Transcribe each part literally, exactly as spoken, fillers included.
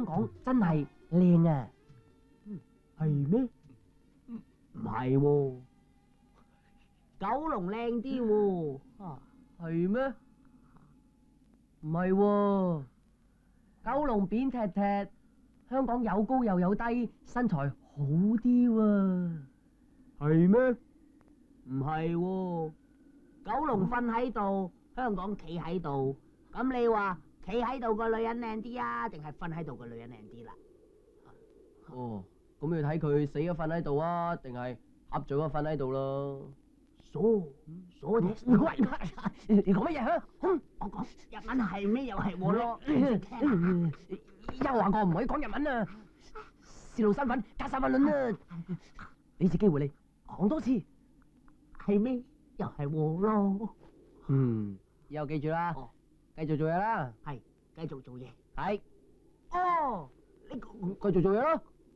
香港真係靚啊！ 係咩？唔係喎，九龍靚啲喎。 啊，係咩？唔係喎，九龍扁踢踢，香港有高又有低，身材好啲喎。 係咩？唔係喎，九龍瞓喺度，香港企喺度。咁你話企喺度個女人靚啲啊，定係瞓喺度個女人靚啲啦？ 哦，咁要睇佢死咗瞓喺度啊，定係合咗咗瞓喺度咯。 傻傻的， 你講乜嘢啊？ 我講日文係咩？又係我咯。 又話我唔可以講日文啊！泄露身份，加三分論啊！俾次機會你講多次， 係咩？又係我咯。 嗯，以後記住啦，繼續做嘢啦。 係，繼續做嘢。 係。 哦，你繼續做嘢咯。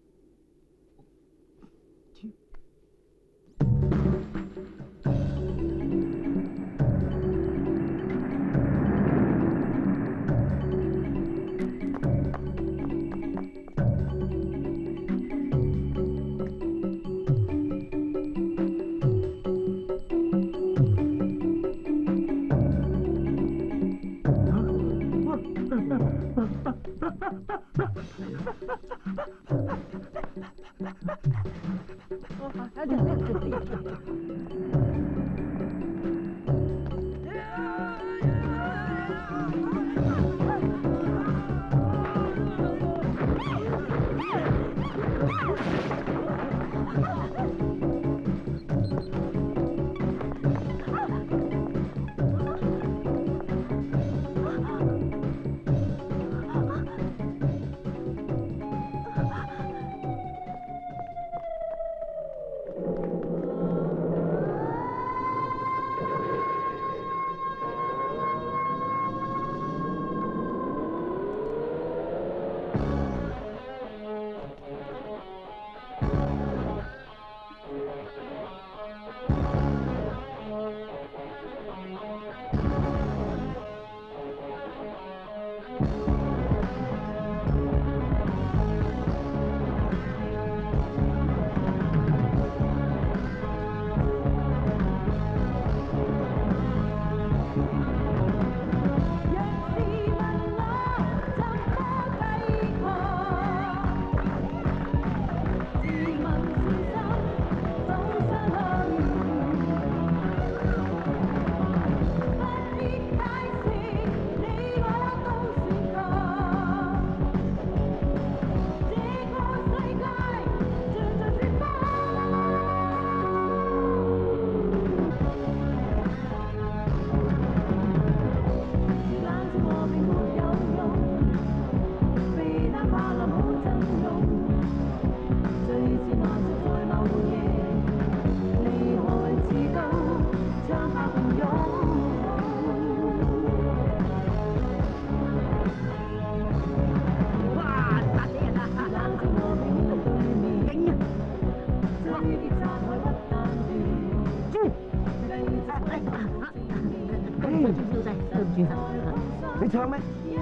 你唱咩？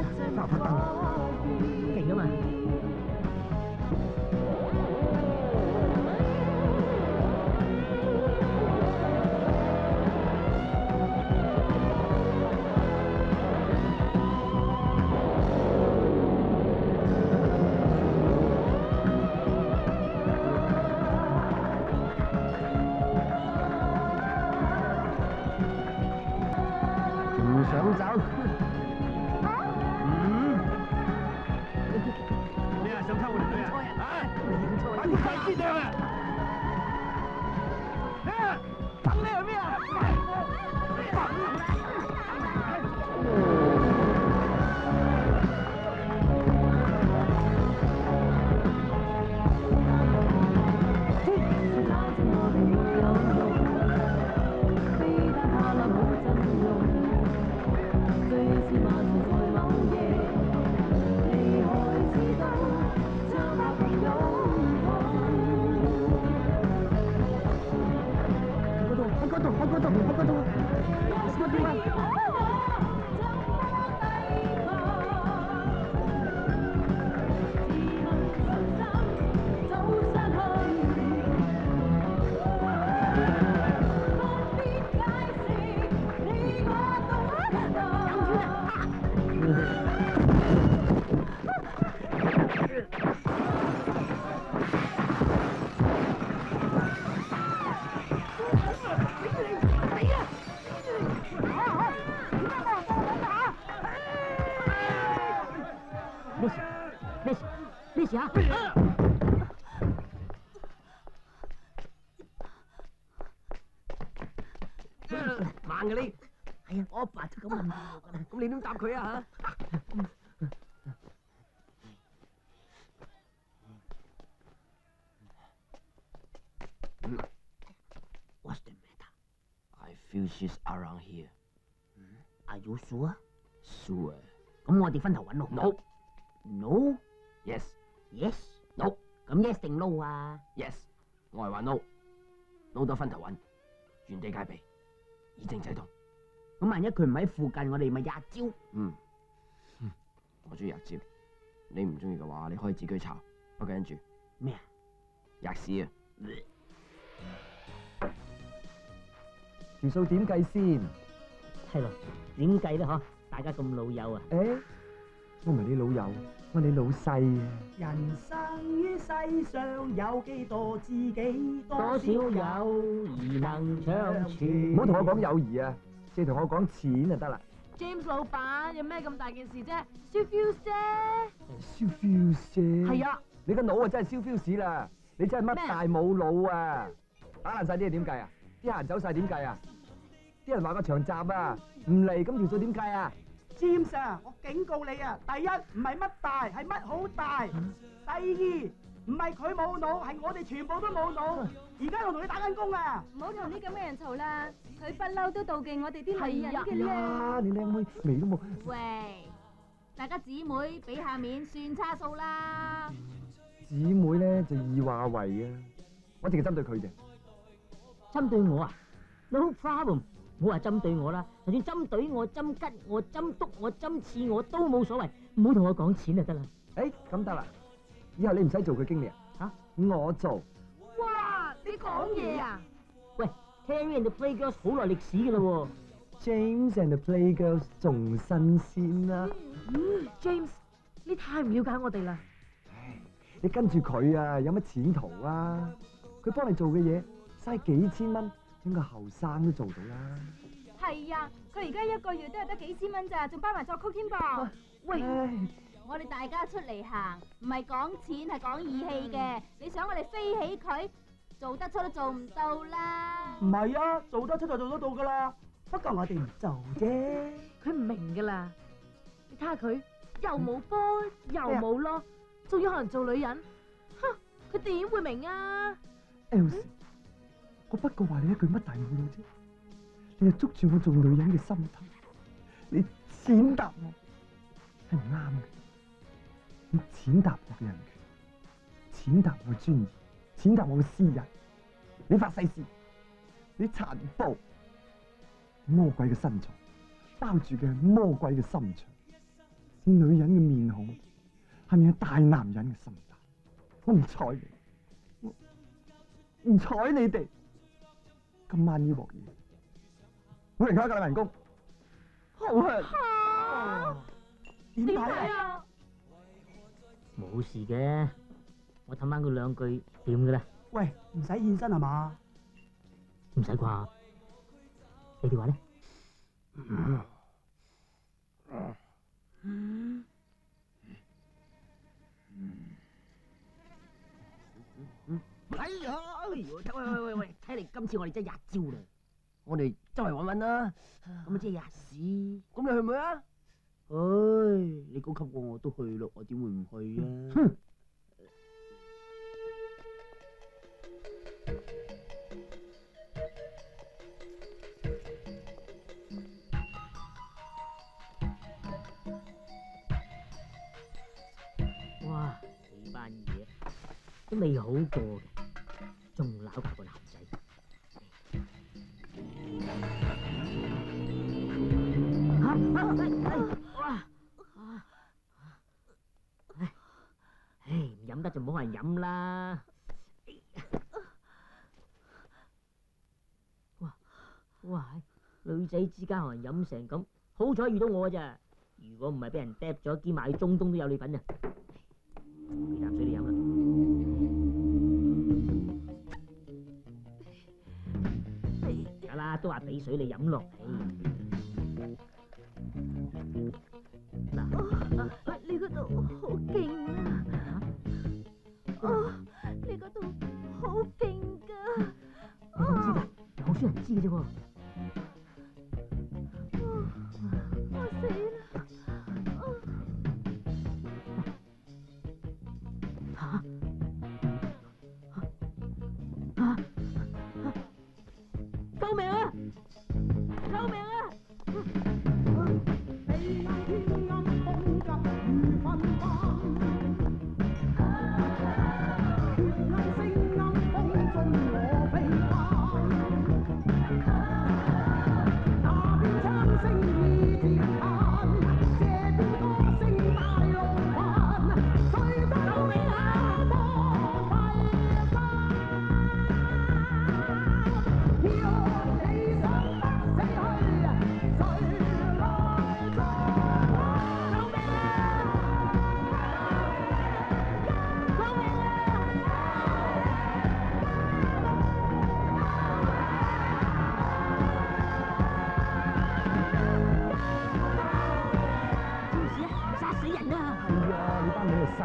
勁啊嘛！唔想走。 想偷我哋女啊？啊！快啲快啲啊！啊！等你係咩啊？ 慢嘅你。 係啊，我阿爸都咁問我㗎啦。 咁你點答佢啊嚇？ What's the matter? I feel she's around here. Are you sure? Sure. 咁我哋分頭揾路。 No. No. Yes. Yes. No. 咁 yes 定 no 啊？ Yes. 我係話 no。no 得分頭揾，原地戒備，以正制動。 咁萬一佢唔喺附近，我哋咪吔招。 嗯。我中意吔招，你唔中意嘅話，你可以自己炒。不過跟住咩啊？ 吔屎啊！ 條數點計先？ 係咯，點計咧？嗬，大家咁老友啊！ 誒，我唔係你老友，我係你老細啊！ 人生於世上有幾多知己， 多少友誼能長存？ 唔好同我講友誼啊，淨係同我講錢就得啦。 James 老闆有咩咁大件事啫？燒 fuse 啫。 燒 fuse 啫。 係啊， 你個腦啊真係燒 fuse 啦！你真係乜大冇腦啊！打爛晒啲嘢點計啊？啲客人走晒點計啊？啲人話個場閘啊唔嚟，咁條數點計啊？ James 啊，我警告你啊！第一唔係乜大，係乜好大；第二唔係佢冇腦，係我哋全部都冇腦。而家我同你打緊工啊！ 唔好同啲咁嘅人嘈啦，佢不嬲都妒忌我哋啲女人嘅啊！ 咧。 你靚妹眉都冇。 喂，大家姊妹俾下面算差數啦。 姊妹咧就易話為啊，我淨係針對佢啫。 針對我啊 ？No problem， 唔好話針對我啦，就算針對我、針吉我、針督我、針刺我都冇所謂，唔好同我講錢就得啦。 誒，咁得啦，以後你唔使做佢經理啊，嚇我做。 哇，你講嘢啊？ 喂 ，Terry and the Playgirls 好耐歷史㗎啦喎。 James and the Playgirls 仲新鮮啦。 嗯 James，你太唔了解我哋啦。 你跟住佢啊，有乜前途啊？佢幫你做嘅嘢，嘥幾千蚊，應該後生都做到啦。 係啊，佢而家一個月都係得幾千蚊咋，仲包埋作曲添噃。喂，我哋大家出嚟行，唔係講錢，係講義氣嘅。你想我哋飛起佢，做得出都做唔到啦。 唔係啊，做得出就做得到噶啦。不過我哋唔做啫。 佢唔明噶啦，你睇下佢又冇波又冇咯，仲要可能做女人，哼，佢點會明啊 Elsie，我不過話你一句乜大冇腦啫，你就捉住我做女人嘅心頭，你踐踏我係唔啱嘅，你踐踏我嘅人權，踐踏我嘅尊嚴，踐踏我嘅私隱，你發誓事，你殘暴，魔鬼嘅身材包住嘅魔鬼嘅心腸，你女人嘅面孔係咪有大男人嘅心態？我唔睬你。唔睬你哋，今晚呢鑊嘢，每人加一個人工，好啊！ 點點解啊？ 解啊？ 冇事嘅，我氹翻佢兩句掂噶啦， 喂，唔使現身係嘛？ 唔使啩？你電話咧？ 哎呀！哎呦，喂喂喂喂，睇嚟今次我哋真係吔招啦！ 我哋周圍揾揾啦。 咁即係吔屎。 咁你去唔去啊？ 唉，你高級過我都去咯，我點會唔去啊？ 哼！ 哇！你班嘢都未好過嘅，仲鬧架個男仔。嚇！哎哇！唉，唉，唔飲得就唔好人飲啦。哇哇！女仔之間可能飲成咁，好彩遇到我咋。如果唔係俾人嗒咗，兼埋中東都有你份啊！俾啖水你飲啦。得啦，都話俾水你飲落嚟。嗱， 你嗰度好勁啊！哦，你嗰度好勁噶！ 你點知㗎？好少人知嘅啫喎。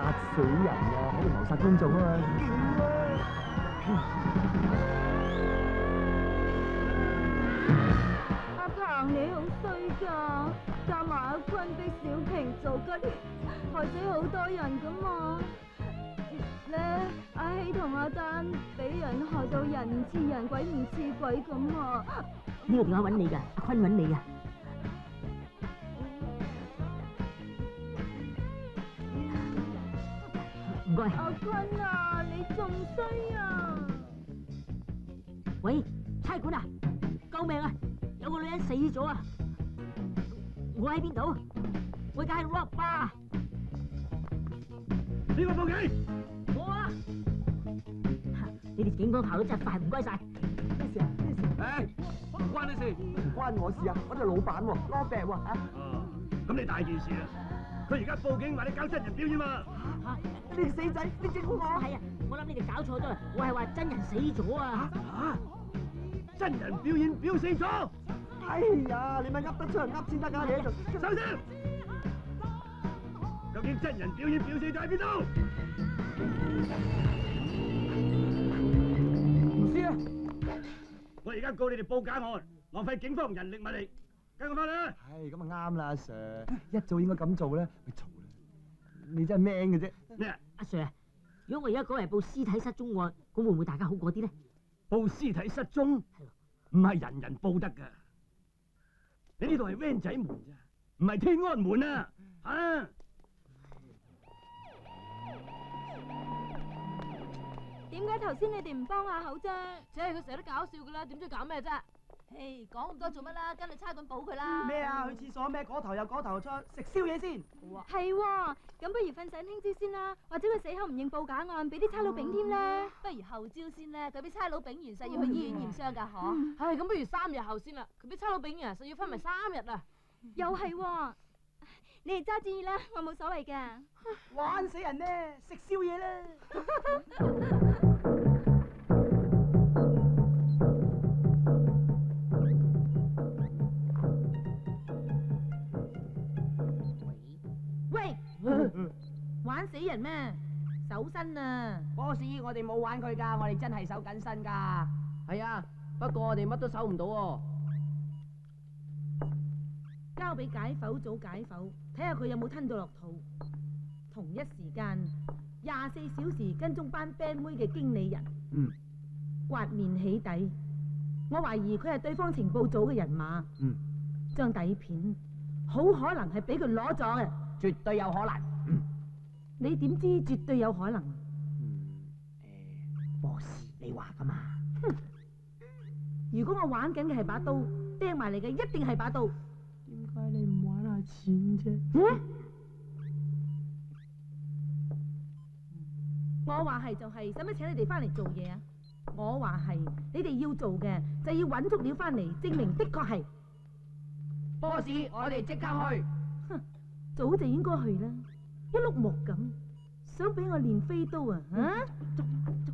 殺死人啊，喺度謀殺公眾啊嘛。 阿鵬你好衰㗎，加埋阿坤逼小平做吉，害死好多人㗎嘛。咧，阿希同阿丹俾人害到人唔似人鬼唔似鬼咁啊！ 呢個電話揾你㗎，阿坤揾你㗎。唔該。 阿坤啊，你仲衰啊！ 喂，差館啊，救命啊！有個女人死咗啊！我喺邊度？我而家喺 Rock Bar。 邊個報警？ 我啊！你哋警方跑得真係快，唔該晒。 咩事啊？咩事？ 誒，唔關你事。 唔關我事啊！我哋老闆喎，攞病喎嚇。 哦，咁你大件事啊！佢而家報警話你搞真人表演嘛？ 嚇！ 你死仔，你整蠱我！ 係啊，我諗你哋搞錯咗啦，我係話真人死咗啊！ 嚇！真人表演表死咗？ 哎呀，你咪噏得出人噏先得㗎，你喺度。 收聲！究竟真人表演表死咗喺邊度？ 唔知啊。 我而家告你哋報假案，浪費警方人力物力，跟我翻嚟啊！ 唉，咁啊啱啦，阿 Sir，一早應該咁做咧，咪嘈啦。你真係 man 嘅啫。 咩啊？ 阿 Sir 啊，如果我而家改為報屍體失蹤案，咁會唔會大家好過啲咧？ 報屍體失蹤，唔係人人報得㗎。你呢度係 van 仔門咋，唔係天安門啊！啊！ 點解頭先你哋唔幫下口啫？ 即係佢成日都搞笑噶啦，點知搞咩啫？唉，講咁多做乜啦？跟你差館補佢啦。 咩啊？去廁所咩？嗰頭又嗰頭出，食宵夜先。 係喎，咁不如瞓醒聽朝先啦，或者佢死後唔認報假案，俾啲差佬丙添咧。 不如後朝先咧，佢俾差佬丙完實要去醫院驗傷噶，嗬。唉，咁不如三日後先啦，佢俾差佬丙完實要分埋三日啊。 又係喎，你哋揸主意啦，我冇所謂噶。 玩死人咩？食宵夜啦！ 喂，玩死人咩？手身啊！ boss，我哋冇玩佢㗎，我哋真係手緊身㗎。係啊，不過我哋乜都搜唔到喎。 交俾解剖組解剖，睇下佢有冇吞到落肚。同一時間，廿四小時跟蹤班 band 妹嘅經理人， 嗯， 刮面起底。我懷疑佢係對方情報組嘅人馬。 嗯， 張底片好可能係俾佢攞咗嘅。 絕對有可能。 嗯， 你點知絕對有可能？ 誒，boss，你話㗎嘛？ 哼！如果我玩緊嘅係把刀，掟埋嚟嘅一定係把刀。 點解你唔玩下錢啫？ 嗯？我話係就係，使乜請你哋翻嚟做嘢啊？我話係，你哋要做嘅就要揾足料翻嚟，證明的確係。 boss，我哋即刻去。 哼！早就應該去啦，一碌木咁，想俾我練飛刀啊？啊！捉捉！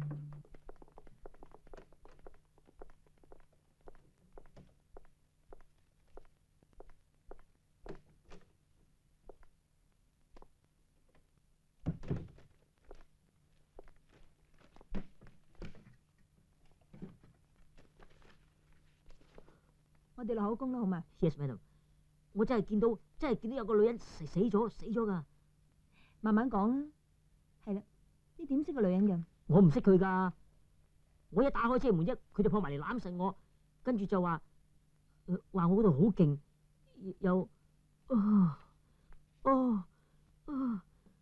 我哋落口供啦，好嘛 ？Yes, madam。我真係見到，真係見到有個女人死死咗，死咗噶。 慢慢講啊。係啦，你點識個女人嘅？ 我唔識佢噶。我一打開車門一，佢就撲埋嚟攬實我，跟住就話話我嗰度好勁，又哦哦哦，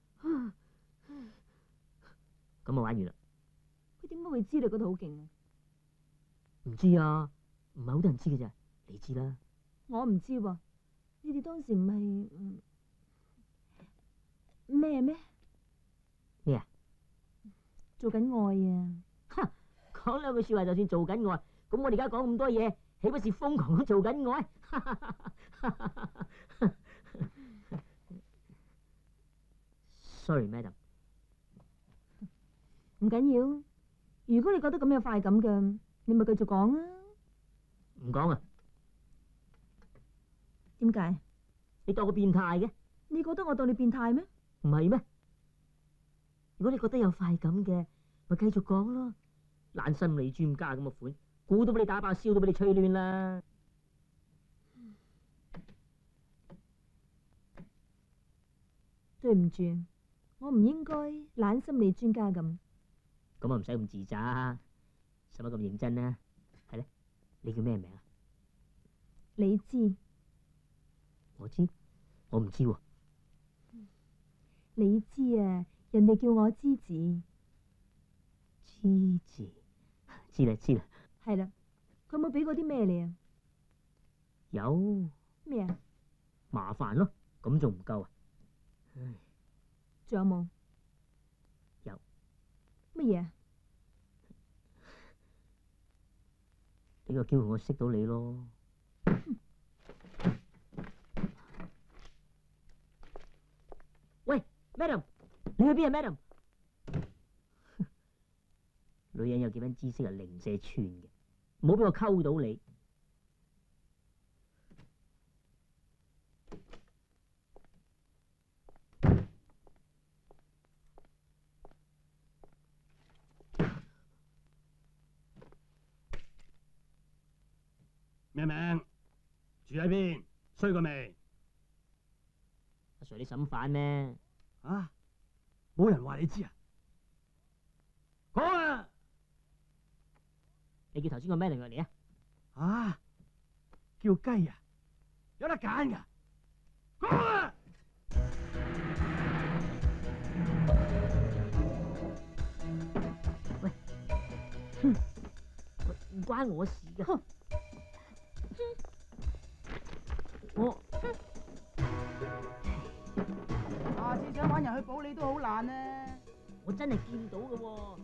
咁啊玩完啦。 佢點解會知你嗰度好勁啊？ 唔知啊，唔係好多人知嘅咋，你知啦。 我唔知喎。你哋當時唔係咩咩？ 咩啊？ 做緊愛啊！ 哼，講兩句說話就算做緊愛，咁我哋而家講咁多嘢，豈不是瘋狂咁做緊愛？Sorry, madam。 唔緊要，如果你覺得咁有快感嘅，你咪繼續講啊。 唔講啊？ 點解？ 你當我變態嘅？ 你覺得我當你變態咩？ 唔係咩？ 如果你覺得有快感嘅，咪繼續講咯。懶心理專家咁嘅款，估都俾你打爆，燒都俾你吹亂啦。 對唔住，我唔應該懶心理專家咁。 咁啊唔使咁自責，使乜咁認真啊？係咧，你叫咩名啊？ 你知， 我知，我唔知喎。 你知啊，人哋叫我芝子。 芝子，知啦知啦。 係啦，佢有冇俾過啲咩你啊？ 有咩啊？ 麻煩咯，咁仲唔夠啊？唉， 仲有冇？ 有。 乜嘢啊？ 呢個機會我識到你咯。喂 ，Madam， 你去邊啊 ，Madam？ 女人有幾分知識係零舍串嘅，唔好俾我溝到你。 咩名？住喺邊？衰過未？ 阿 Sir， 你審犯咩？ 啊！冇人話你知啊？講啊！ 你叫頭先個咩嚟嚟啊？ 啊！叫雞啊！有得揀噶？講啊！ 喂，哼，唔關我事噶。我下次想揾人去保你都好難啊！ 我真係見到嘅喎，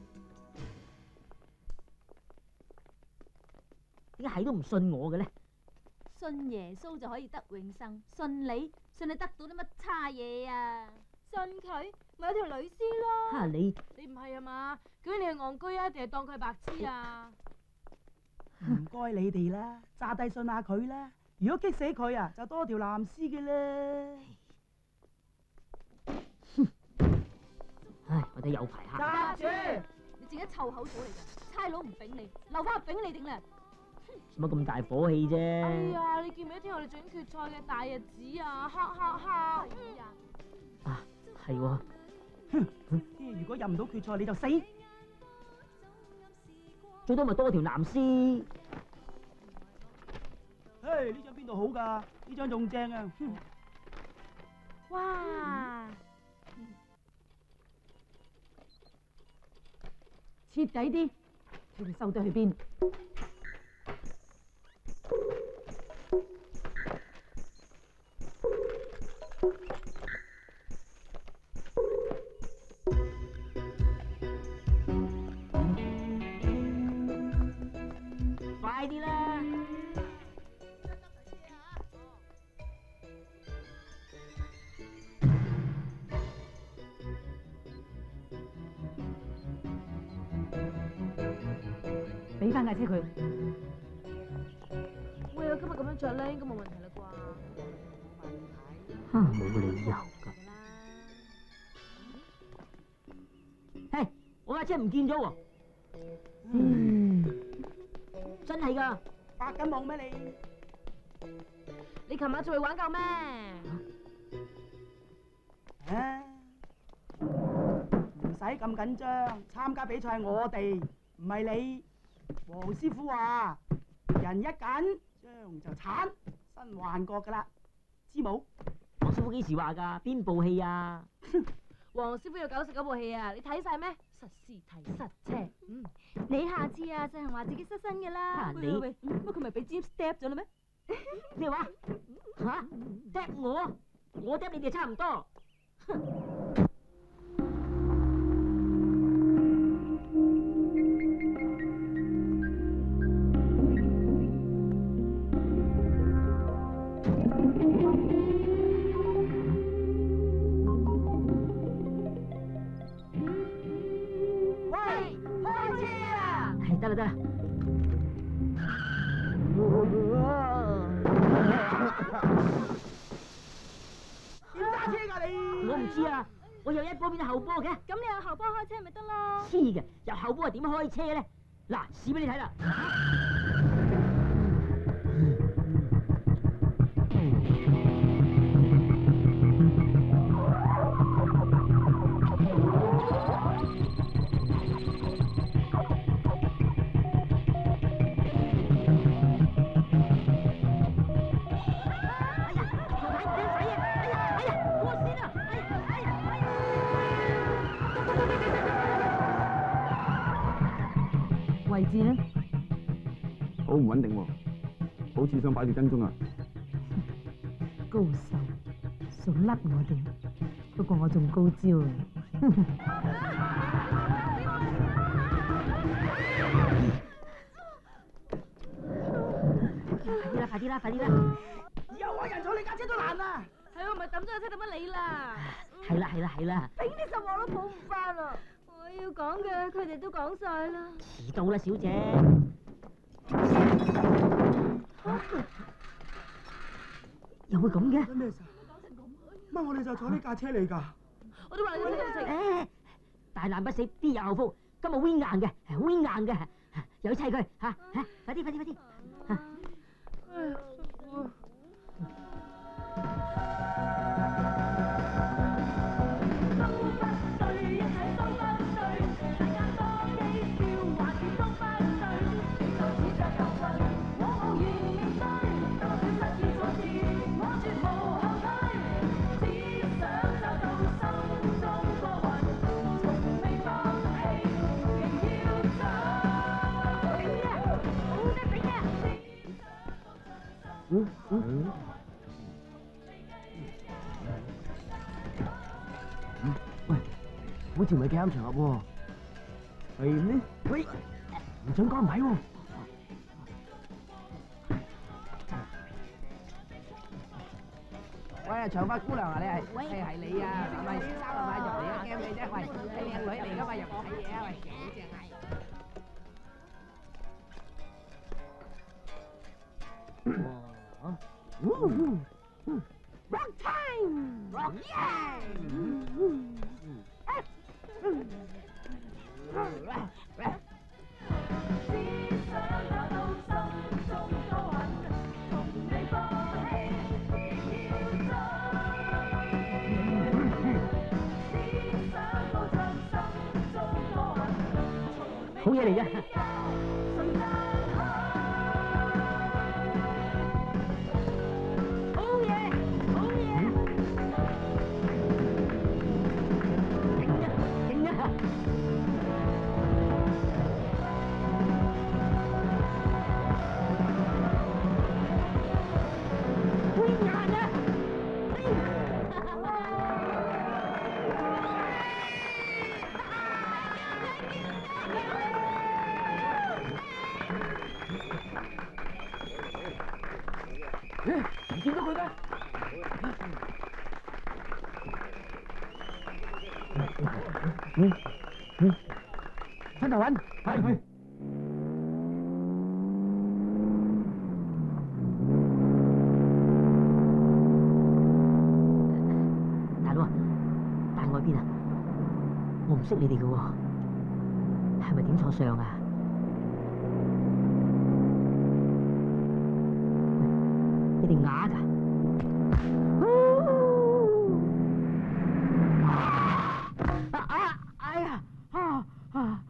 點解係都唔信我嘅咧？ 信耶穌就可以得永生，信你，信你得到啲乜差嘢啊？信佢咪有條女屍咯？ 嚇你！ 你唔係啊嘛？究竟你係戇居啊，定係當佢係白痴啊？ 唔該你哋啦，詐低信下佢啦。如果激死佢啊，就多條藍絲嘅啦。 唉，我哋有排行。 揸住！ 你淨係臭口水嚟㗎，差佬唔丙你，留翻個丙你定啦。 做乜咁大火氣啫？ 哎呀，你見唔見聽我哋準決賽嘅大日子啊？哈哈哈！ 啊，係喎。 如果入唔到決賽你就死。 最多咪多條藍絲。 唉，呢張邊度好㗎？呢張仲正啊！ 哇！徹底啲，佢哋收得去邊？ 快啲啦！ 俾翻架車佢。 喂，我今日咁樣着咧，應該冇問題啦啩？ 嚇，冇理由㗎。嘿，我架車唔見咗喎。嗯，真係㗎。 發緊夢咩你？ 你琴晚仲去玩夠咩？ 啊，唔使咁緊張，參加比賽係我哋，唔係你。黃師傅話：人一緊張就慘，新幻覺㗎啦，知冇？ 黃師傅幾時話㗎？邊部戲啊？ 黃師傅有九十九部戲啊！你睇晒咩？實時睇實車。嗯， 你下次啊，就係話自己失身嘅啦。 你喂，乜佢咪俾 James stab 咗啦咩？ 咩話？嚇？stab我？我 stab 你哋差唔多。得啦得啦， 點揸車㗎你？ 我唔知啊。 我有一波變咗後波嘅。 咁你有後波開車咪得咯？ 黐嘅，有後波係點開車咧？嗱，試俾你睇啦。 位置咧？ 好唔穩定喎，好似想擺住跟蹤啊！ 高手想甩我哋，不過我仲高招啊！ 快啲啦！快啲啦！快啲啦！ 有我人坐你架車都難啊！ 係喎，咪抌咗架車抌乜你啦？ 係啦係啦係啦！ 頂你十鑊都補唔翻啊！我要講嘅，佢哋都講晒啦。 遲到啦，小姐。又會咁嘅？ 咩事？乜我哋就坐呢架車嚟㗎？ 我都話你聽情。 誒，大難不死，必有後福。今日 win 硬嘅 ，win 硬嘅，有砌佢嚇嚇！快啲快啲快啲！ 唉，辛苦。 嗯嗯。喂，好似唔係幾啱場合喎。係咩？喂，唔准講唔係喎。 喂，長髮姑娘啊，你係？喂，係你啊？係咪先生啊？買入嚟啊，驚你啫？喂，係靚女嚟噶嘛？入嚟睇嘢啊？喂，好正啊！Rock time! Rock time! 好嘢嚟嘅。 唔見到佢嘅。嗯嗯，翻頭揾，係係。 大佬啊，大外邊啊，我唔識你哋嘅喎，係咪點錯相啊？你哋啞㗎？啊啊！哎呀！啊啊！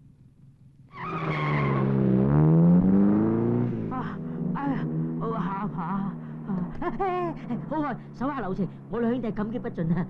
啊！哎呀！我下巴啊！好開，手下留情，我兩兄弟感激不盡啊！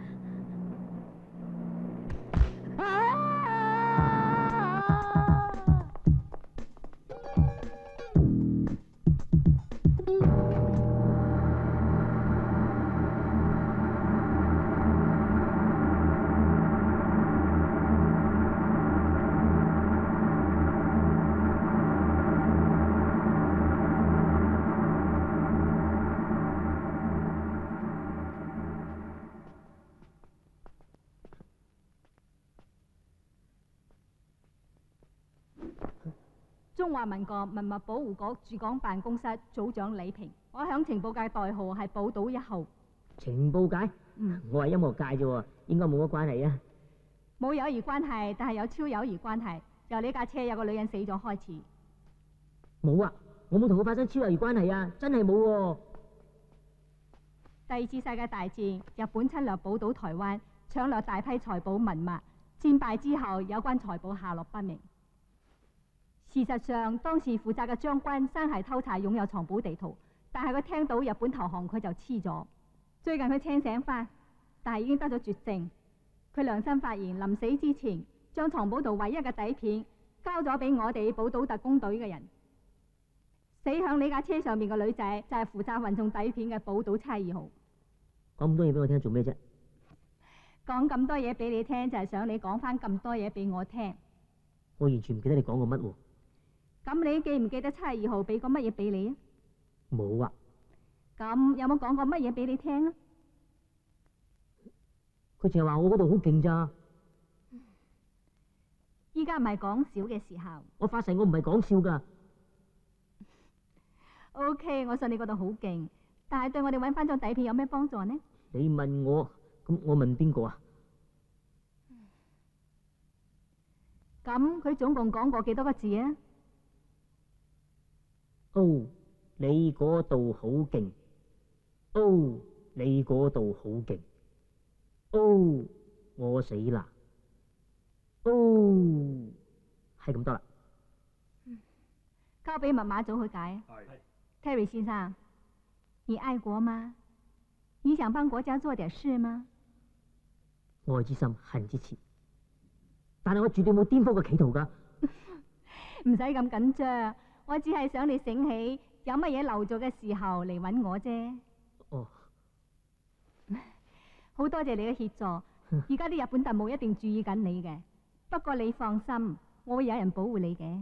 中華民國文物保護局駐港辦公室組長李平，我響情報界代號係寶島一號。 情報界嗯， 我係音樂界啫喎，應該冇乜關係啊。 冇友誼關係，但係有超友誼關係。由你架車有個女人死咗開始。 冇啊，我冇同佢發生超友誼關係啊，真係冇喎。 第二次世界大戰，日本侵略寶島台灣，搶掠大批財寶文物。戰敗之後，有關財寶下落不明。事實上，當時負責嘅將軍真係偷查擁有藏寶地圖，但係佢聽到日本投降，佢就黐咗。最近佢清醒翻，但係已經得咗絕症。佢良心發現，臨死之前將藏寶圖唯一嘅底片交咗俾我哋寶島特工隊嘅人。死響你架車上面嘅女仔就係負責運送底片嘅寶島差二號。 講咁多嘢俾我聽做咩啫？ 講咁多嘢俾你聽，就係想你講翻咁多嘢俾我聽。 我完全唔記得你講過乜喎。 咁你記唔記得差二號俾過乜嘢俾你啊？ 冇啊。 咁有冇講過乜嘢俾你聽啊？ 佢淨係話我嗰度好勁咋。 依家唔係講笑嘅時候。 我發誓我唔係講笑㗎。 O K， 我信你嗰度好勁，但係對我哋揾翻張底片有咩幫助呢？ 你問我，咁我問邊個啊？ 咁佢總共講過幾多個字啊？ 哦，你嗰度好勁。哦，你嗰度好勁。哦，我死啦。哦，係咁多啦。 交俾密碼組去解。Terry 先生，你愛國嗎？你想幫國家做點事嗎？ 愛之深，恨之切。但係我絕對冇顛覆嘅企圖㗎。 唔使咁緊張，我只係想你醒起，有乜嘢漏咗嘅時候嚟揾我啫。 哦。 好多謝你嘅協助，而家啲日本特務一定注意緊你嘅。不過你放心，我會有人保護你嘅。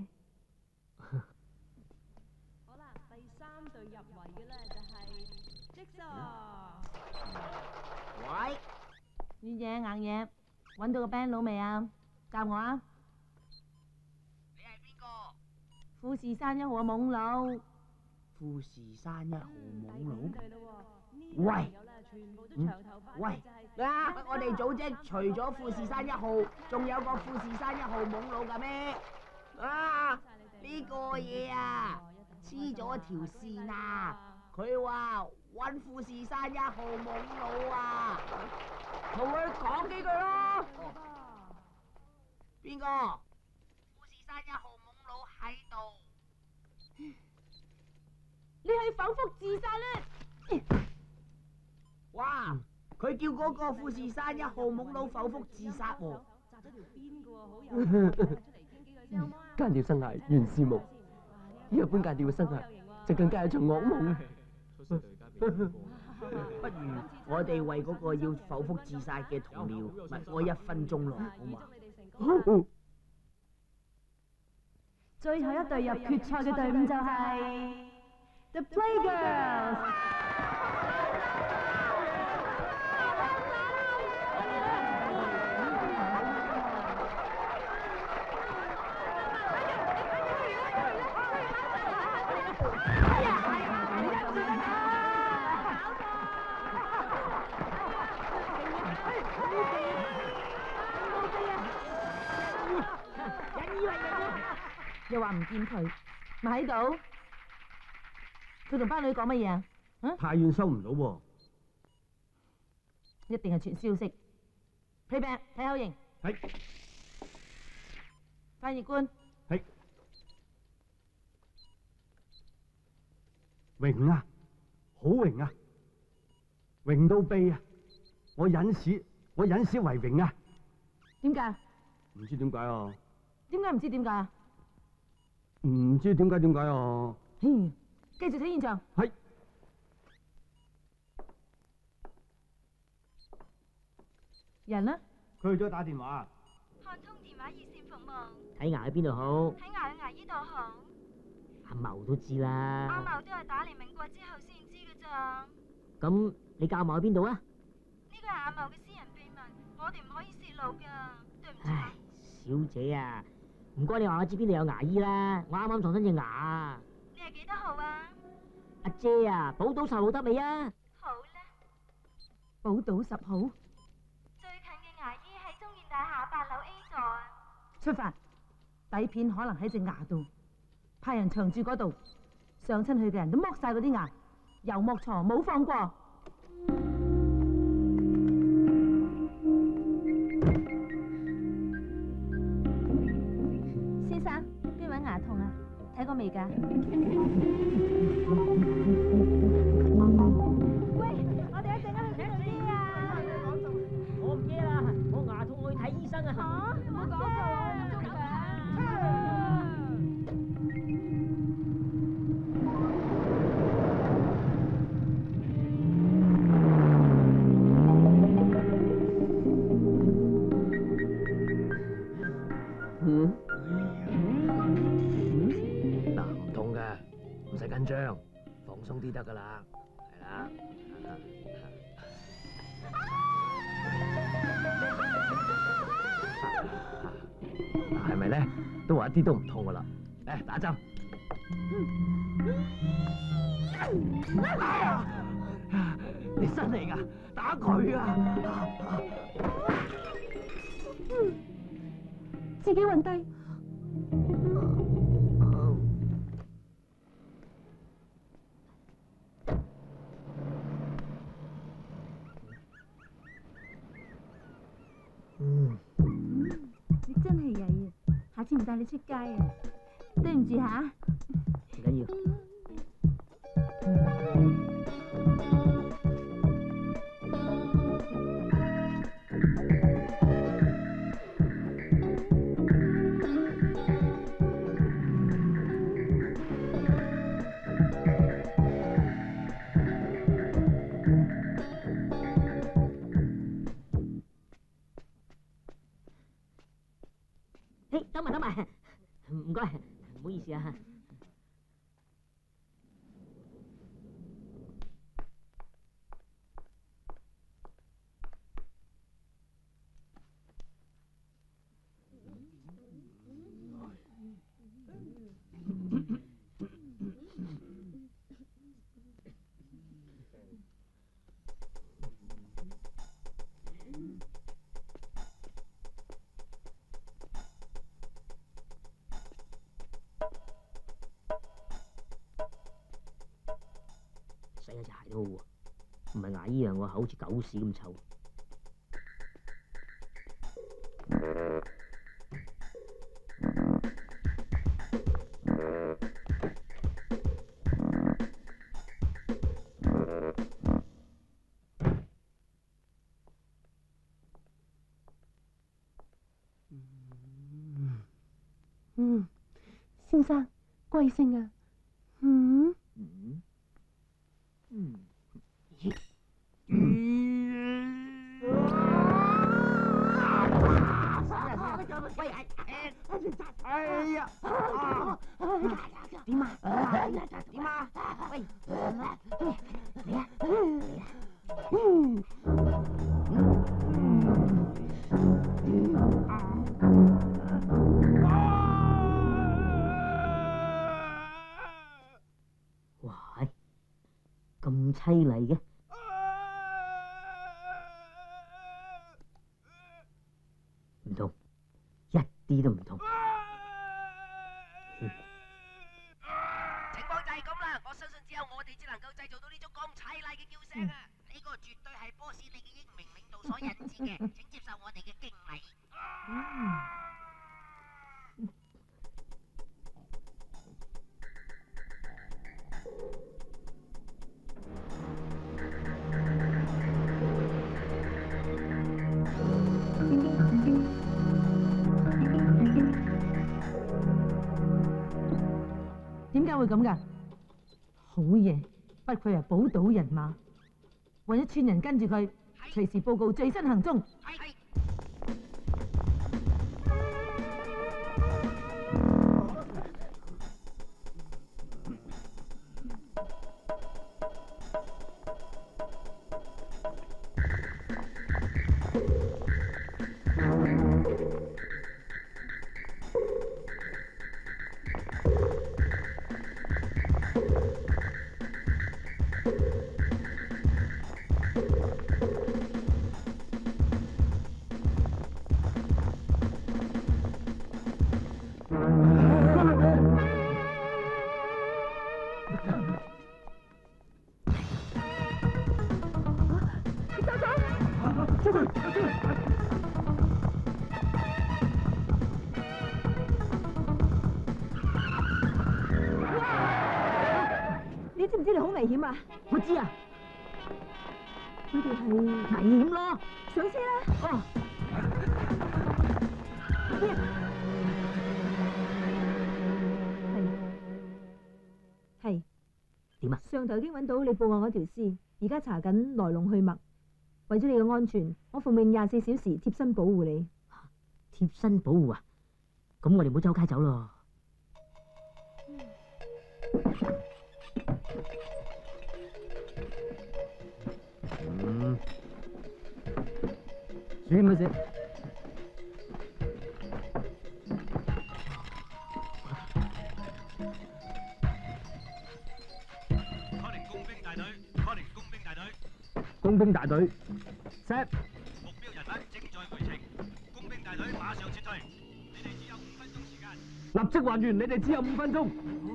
好啦，第三隊入圍嘅咧就係 Jigsaw。 喂， 呢嘢硬嘢，揾到個 band 佬未啊？教我啊！ 你係邊個？ 富士山一號嘅懵佬。 富士山一號懵佬。 喂！ 嗯、喂！啊！我哋組織除咗富士山一號，仲有個富士山一號懵佬㗎咩？啊！呢、這個嘢啊，黐咗條線啊！佢話揾富士山一號懵佬啊，同佢講幾句咯。邊個？富士山一號懵佬喺度。 你去剖腹自殺啦！ 哇！佢叫嗰個富士山一號懵佬剖腹自殺喎。 紮咗條辮㗎喎，好有出嚟傾幾句先好嗎？ 間諜生涯原是夢，日本間諜嘅生涯就更加係場噩夢。 不如我哋為嗰個要剖腹自殺嘅同僚默哀一分鐘咯，好嘛？ 好。 最後一隊入決賽嘅隊伍就係 The Playgirls。 又話唔見佢，咪喺度。佢同班女講乜嘢啊？嗯？ 太遠收唔到喎。 一定係傳消息。Playback 睇口型。 係。 翻譯官。 係。榮啊，好榮啊，榮到痹啊！我引史，我引史為榮啊！ 點解？ 唔知點解啊？ 點解唔知點解啊？ 唔知點解點解啊？ 嗯，繼續睇現場。 係。 人呢？ 佢去咗打電話。 看通電話熱線服務。 睇牙喺邊度好？ 喺牙嘅牙醫度好。 阿茂都知啦。 阿茂都係打嚟問過之後先知㗎咋。 咁你教茂喺邊度啊？ 呢個係阿茂嘅私人秘密，我哋唔可以泄露㗎，對唔住。 唉，小姐啊，唔該你話我知邊度有牙醫啦，我啱啱撞親隻牙。 你係幾多號啊？ 阿姐啊，寶島十號得未啊？ 好啦。 寶島十號。 最近嘅牙醫喺中現大廈八樓 A 座啊。 出發，底片可能喺隻牙度，派人長住嗰度，上親去嘅人都剝晒嗰啲牙，油莫錯冇放過。 先生，邊位牙痛啊？睇過未㗎？喂，我哋一陣間去邊度啲啊？ 我唔驚啦，我牙痛去睇醫生啊！ 嚇，唔好講錯喎，我唔中獎。 嗯？嗱，唔痛嘅，唔使緊張，放鬆啲得噶啦，係啦。係咪咧？都話一啲都唔痛噶啦，嚟打針。你新嚟噶，打佢啊！ 自己暈低。 嗯， 你真係曳啊！下次唔帶你出街啊！對唔住吓。 唔緊要。誒，等埋等埋，唔該，唔好意思啊。洗咗隻鞋都好喎，唔係牙醫啊，我口好似狗屎咁臭。 嗯，先生，貴姓啊？嗯。 嗯。嗯。喂，哎呀！點啊？點啊？喂，嚟啊！嚟啊！嗯。哇！咁凄厲嘅，唔痛，一啲都唔痛。嗯、 情況就係咁啦，我相信只有我哋只能夠製造到呢種咁凄厲嘅叫聲啊！呢個絕對係波士尼嘅英明領導所引致嘅，請接受我哋嘅敬禮。 點解會咁㗎？好嘢，不愧係寶島人馬，揾一村人跟住佢，隨時報告最新行蹤。 出去，出去！ 你知唔知你好危險啊？ 我知啊， 佢哋係危險咯。 上車啦！ 哦。 係係點啊？ 上頭已經揾到你報案嗰條屍，而家查緊來龍去脈。為咗你嘅安全，我奉命廿四小時貼身保護你。 貼身保護啊？咁我哋唔好周街走咯。 嗯，是不是？工兵大隊 ，set。目標人物正在回程，工兵大隊馬上撤退。你哋只有五分鐘時間。立即還原，你哋只有五分鐘。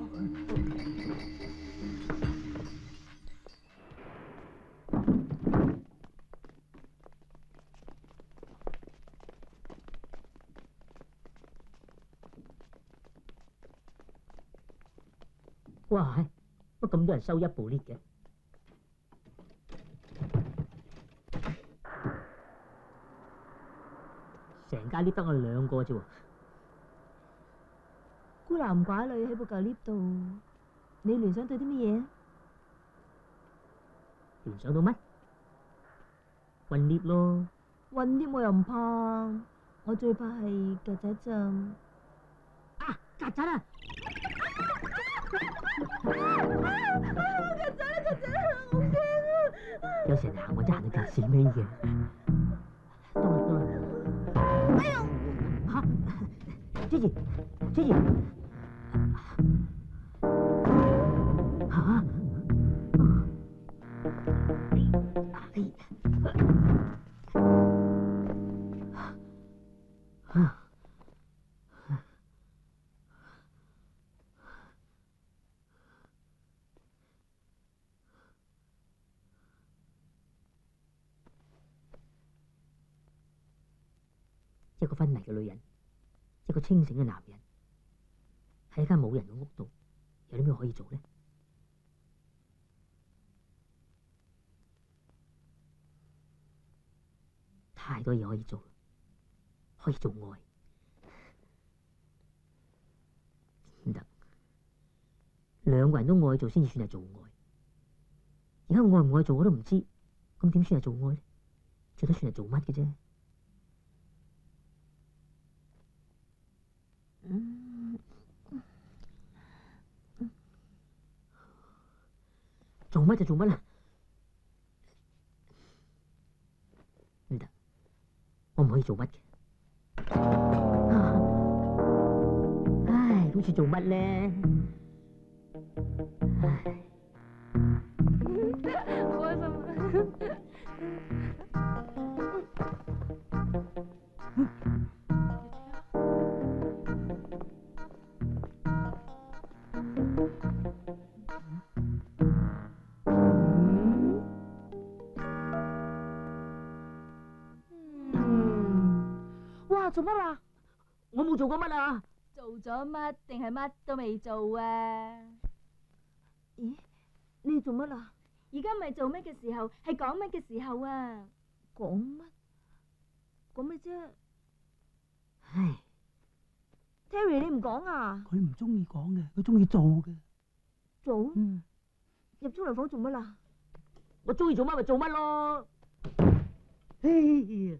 哇！乜咁多人收一部 lift 嘅？成間 lift 得我哋兩個啫喎。 孤男寡女喺部舊 lift 度，你聯想到啲乜嘢啊？ 聯想到乜？混 lift 咯。 混 lift 我又唔怕，我最怕係曱甴咋。 啊！曱甴啊！ 曱甴啦曱甴啦，好驚啊！ 有時人行運真行到腳死尾嘅。到啦到啦！哎呀！嚇！Gigi Gigi！嚇！一個昏迷嘅女人，一個清醒嘅男人，喺一間冇人嘅屋度，有啲咩可以做呢？太多嘢可以做，可以做愛，唔得，兩個人都愛做先至算係做愛。而家愛唔愛做我都唔知，咁點算係做愛呢？最多算係做乜嘅啫？嗯，做乜就做乜啦，唔得，我唔可以做乜嘅。唉，好似做乜咧？唉， 開心啊！ 做乜啊？ 我冇做過乜啊！ 做咗乜定係乜都未做啊？ 咦？你做乜啊？ 而家唔係做乜嘅時候，係講乜嘅時候啊？ 講乜？講乜啫？ 唉 ，Terry 你唔講啊？ 佢唔中意講嘅，佢中意做嘅。 做？ 嗯。 入沖涼房做乜啦？ 我中意做乜咪做乜咯。唉呀！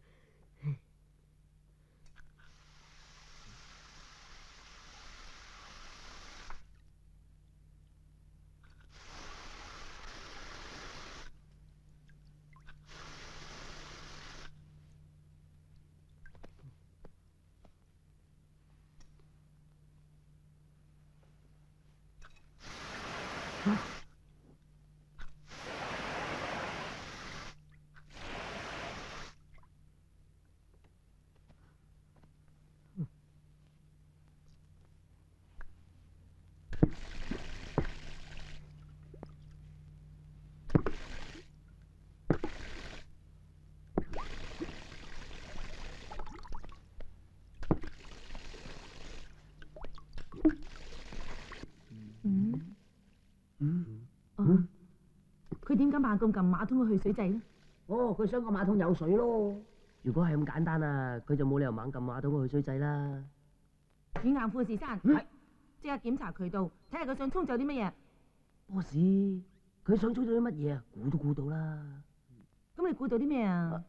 佢點解猛咁撳馬桶嘅去水掣呢？ 哦，佢想個馬桶有水咯。 如果係咁簡單啊，佢就冇理由猛撳馬桶嘅去水掣啦。 軟硬富士山，即刻檢查渠道，睇下佢想沖走啲乜嘢。 boss，佢想沖走啲乜嘢啊？估都估到啦。 咁你估到啲咩啊？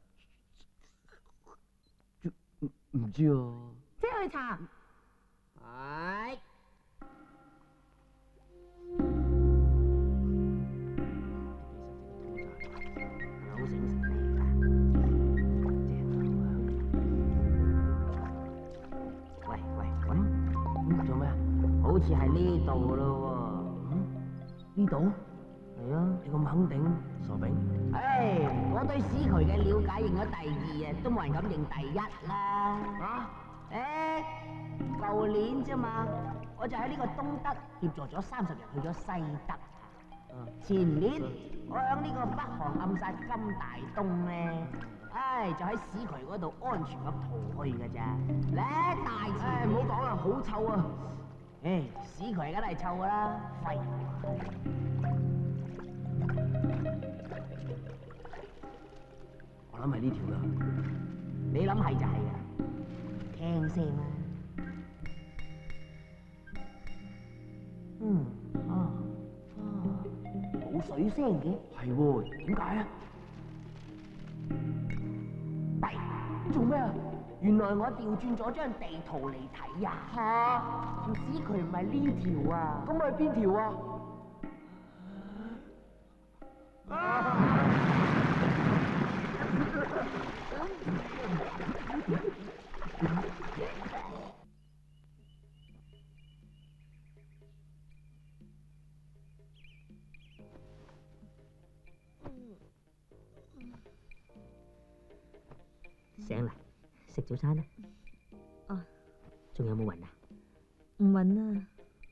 唔唔知啊。 即刻去查。 係。好醒神嚟㗎，正喂喂喂， 嗯，做咩啊？ 好似係呢度咯喎。 嗯，呢度？ 係啊。 你咁肯定，傻炳？ 唉，我對市渠嘅了解認咗第二啊，都冇人敢認第一啦。 啊？ 誒，舊年啫嘛，我就喺呢個東德協助咗三十人去咗西德。前年我響呢個北韓暗殺金大東咧，唉，就喺市渠嗰度安全咁逃去㗎咋。咧大前，唉，唔好講啦，好臭啊！唉，市渠梗係臭㗎啦，廢話。 我諗係呢條㗎。 你諗係就係啊，聽聲啦。嗯，啊。冇水聲嘅， 係喎，點解啊？ 弊，做咩啊？原來我調轉咗張地圖嚟睇呀！嚇，條市渠唔係呢條啊， 咁係邊條啊？ 醒啦，食早餐啦。 哦。 仲有冇暈啊？ 唔暈啊。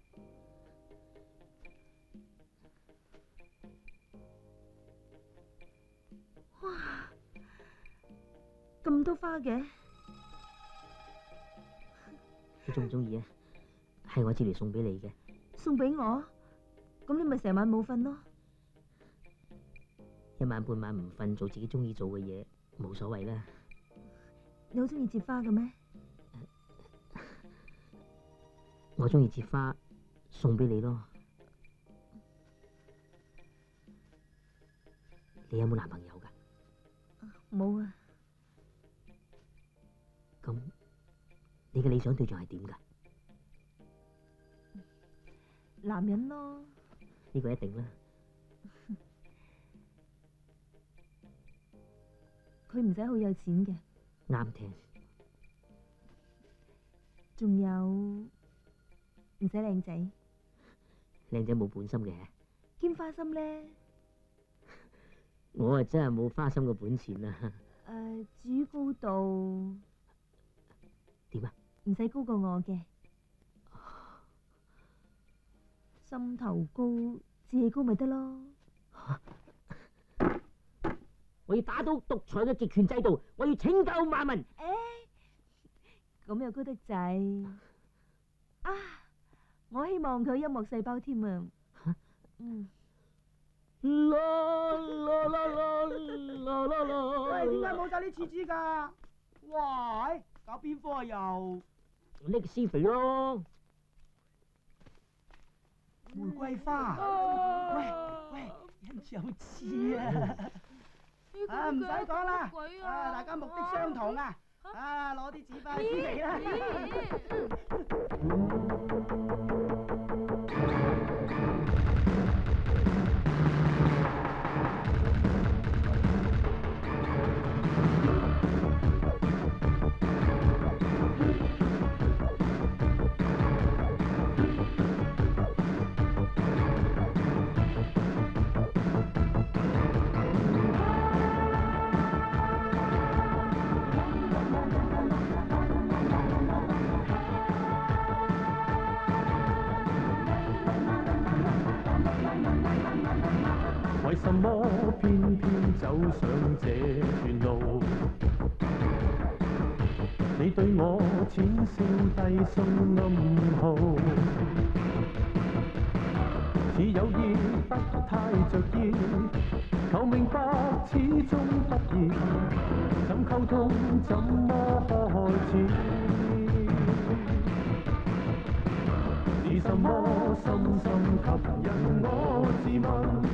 哇！咁多花嘅， 你中唔中意啊？係我接嚟送俾你嘅。 送俾我？咁你咪成晚冇瞓咯？ 一晚半晚唔瞓，做自己中意做嘅嘢，冇所謂啦。 你好中意接花嘅咩？ 我中意接花，送俾你咯。你有冇男朋友噶？ 冇啊。 咁你嘅理想對象係點噶？ 男人咯。 呢個一定啦。 佢唔使好有錢嘅。 啱聽。 仲有唔使靚仔。 靚仔冇本心嘅。 兼花心咧？ 我啊真係冇花心嘅本錢啊。 誒，至於高度點啊？ 唔使高過我嘅。心頭高，志氣高咪得咯。 我要打倒獨裁嘅極權制度，我要拯救萬民。 誒，咁又高得滯啊！我希望佢音樂細胞添啊。 嚇？ 嗯。 啦啦啦啦啦啦啦！ 喂，點解冇晒啲廁紙㗎？哇！搞邊科啊又？ 呢個施肥咯。 玫瑰花。喂喂，有刺啊！啊，唔使講啦，啊，大家目的相同啊，啊，攞啲紙包紙皮啦。 為什麼偏偏走上這段路？你對我淺笑低聲暗號， 似有意不太着意，求明白始終不易，怎溝通怎麼開始？是什麼深深吸引我自問？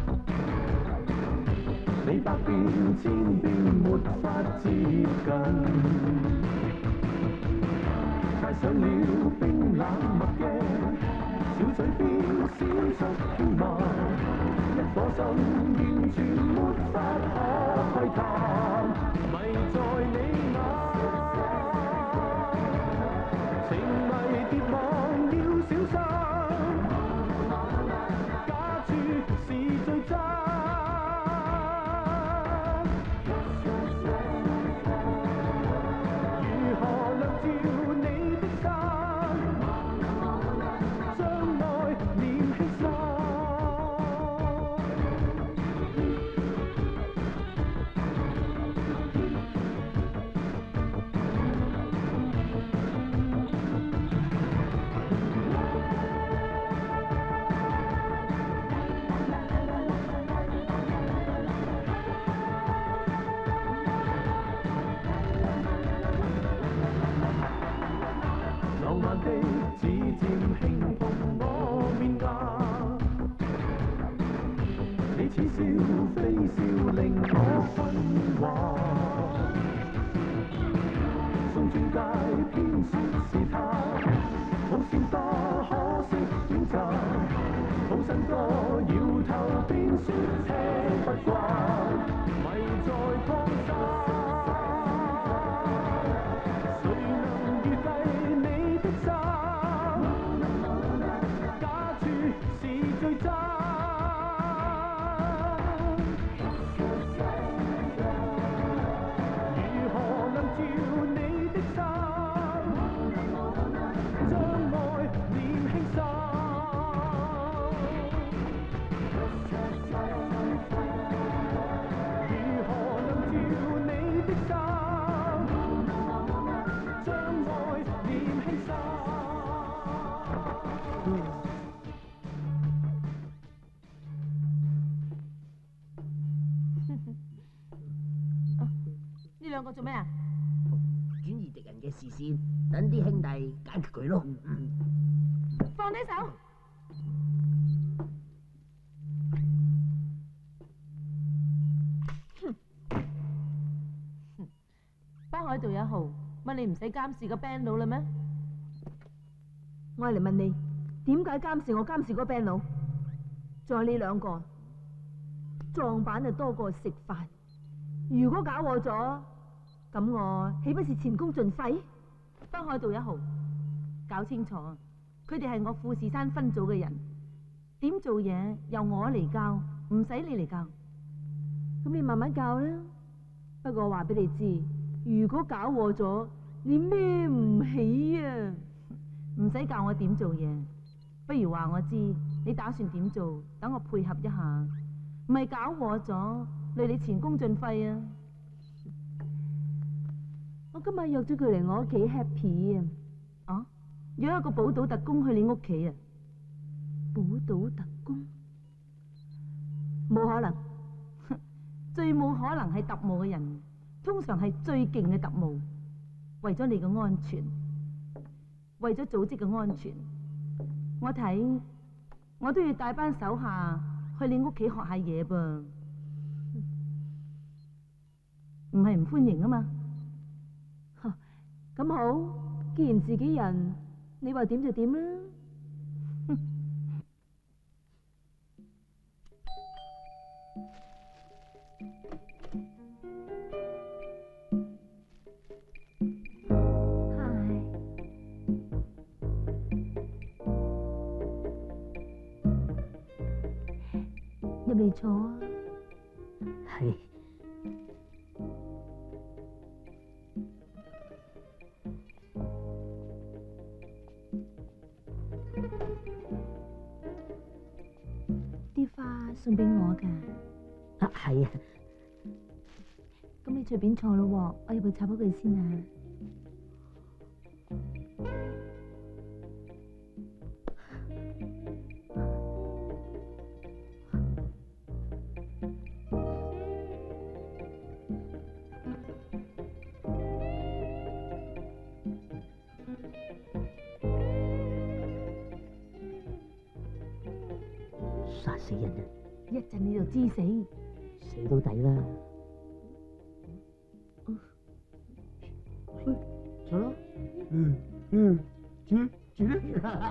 你百變千變沒法接近。戴上了冰冷墨鏡，小嘴邊閃出輕慢，一顆心完全沒法可窺探，迷在你眼，情迷跌忘了小心，假處是最真。 呢兩個做咩啊？ 轉移敵人嘅視線，等啲兄弟解決佢咯。 放低手！北海道一號，乜你唔使監視個 band 佬啦咩？ 我係嚟問你，點解監視我監視個 band 佬？仲有呢兩個撞板就多過食飯。如果搞錯咗，咁我豈不是前功盡廢？ 北海道一號，搞清楚，佢哋係我富士山分組嘅人，點做嘢由我嚟教，唔使你嚟教。 咁你慢慢教啦。不過話俾你知，如果搞錯咗，你孭唔起啊！ 唔使教我點做嘢，不如話我知你打算點做，等我配合一下。唔係搞錯咗，累你前功盡廢啊！ 我今日約咗佢嚟我屋企 happy 啊！ 啊？約一個寶島特工去你屋企啊？ 寶島特工？ 冇可能，最冇可能係特務嘅人，通常係最勁嘅特務。為咗你嘅安全，為咗組織嘅安全，我睇我都要帶班手下去你屋企學下嘢噃。唔係唔歡迎啊嘛。 咁好，既然自己人，你話點就點啦。入嚟坐啊。 係。 啲花送俾我㗎。 啊，係啊。 咁你隨便坐咯喎，我要唔要插開佢先啊？ 死人啊！ 一陣你就知死。 死都抵啦。坐咯。 嗯嗯，煮煮啦。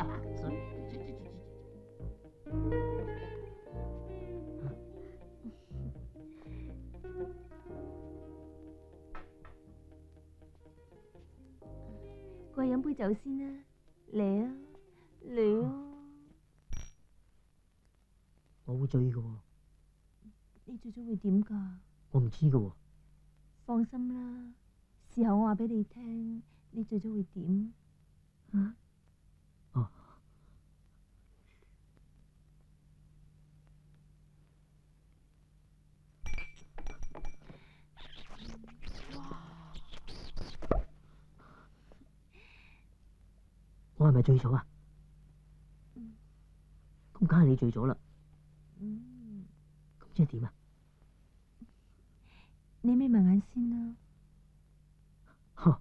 過去飲杯酒先啦，嚟啊嚟啊！ 我會醉嘅喎。 你醉咗會點㗎？ 我唔知嘅喎。 放心啦，事後我話俾你聽，你醉咗會點？嚇？ 哦。我係咪醉咗啊？咁梗係你醉咗啦。 嗯。 咁即係點啊？ 你眯埋眼先啦。 呵。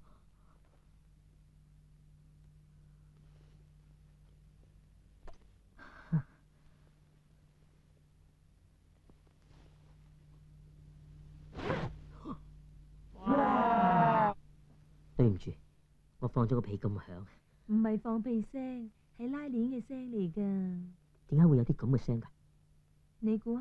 對唔住，我放咗個屁咁響。 唔係放屁聲，係拉鏈嘅聲嚟噶。 點解會有啲咁嘅聲㗎？ 你估下？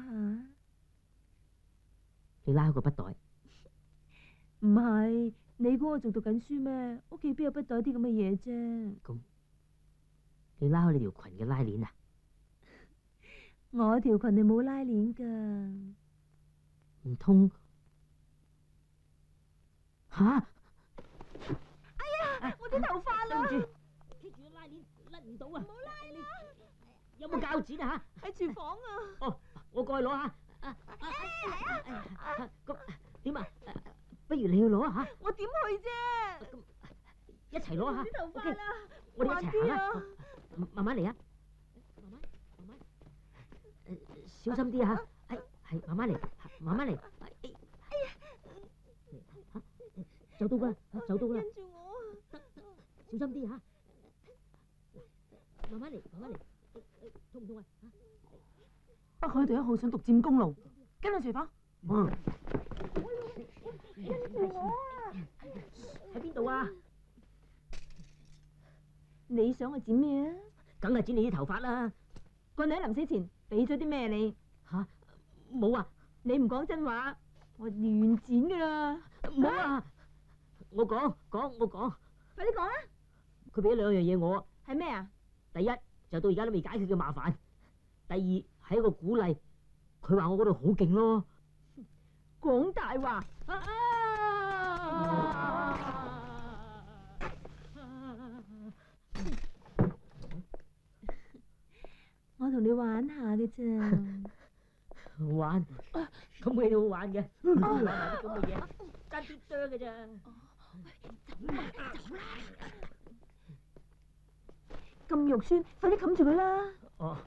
你拉開個筆袋？ 唔係，你估我仲讀緊書咩？屋企邊有筆袋啲咁嘅嘢啫？ 咁，你拉開你條裙嘅拉鏈啊？ 我條裙你冇拉鏈噶。 唔通？吓？ 哎呀！我啲頭髮啦！ 對唔住。棘住個拉鏈，甩唔到啊！唔好拉啦！有冇鉸剪啊？吓？ 喺廚房啊！ 哦，我過去攞下。啊啊！咁點啊？不如你去攞下。 我點去啫？ 咁一齊攞下。 啲頭髮啦！ 我哋一齊行啦。慢慢嚟啊！慢慢，慢慢。誒，小心啲啊！係係，慢慢嚟，慢慢嚟。哎呀！走到㗎，走到㗎。 跟住我啊！ 得得，小心啲嚇。慢慢嚟，慢慢嚟。痛唔痛啊？ 北海道一號想獨佔公路，跟去廚房。 嗯。 跟住我啊！ 喺邊度啊？ 你想我剪咩啊？ 梗係剪你啲頭髮啦。 個女臨死前俾咗啲咩你？ 吓？冇啊！ 你唔講真話，我亂剪㗎啦。 冇啊！我講講我講。 快啲講啊！ 佢俾咗兩樣嘢我。 係咩啊？ 第一就到而家都未解決嘅麻煩。第二係一個鼓勵，佢話我嗰度好勁咯。 講大話！我同你玩下嘅啫。 玩？咁佢哋好玩嘅，玩埋啲咁嘅嘢，爭啲多嘅咋。 走啦，走啦！咁肉酸，快啲冚住佢啦！ 哦。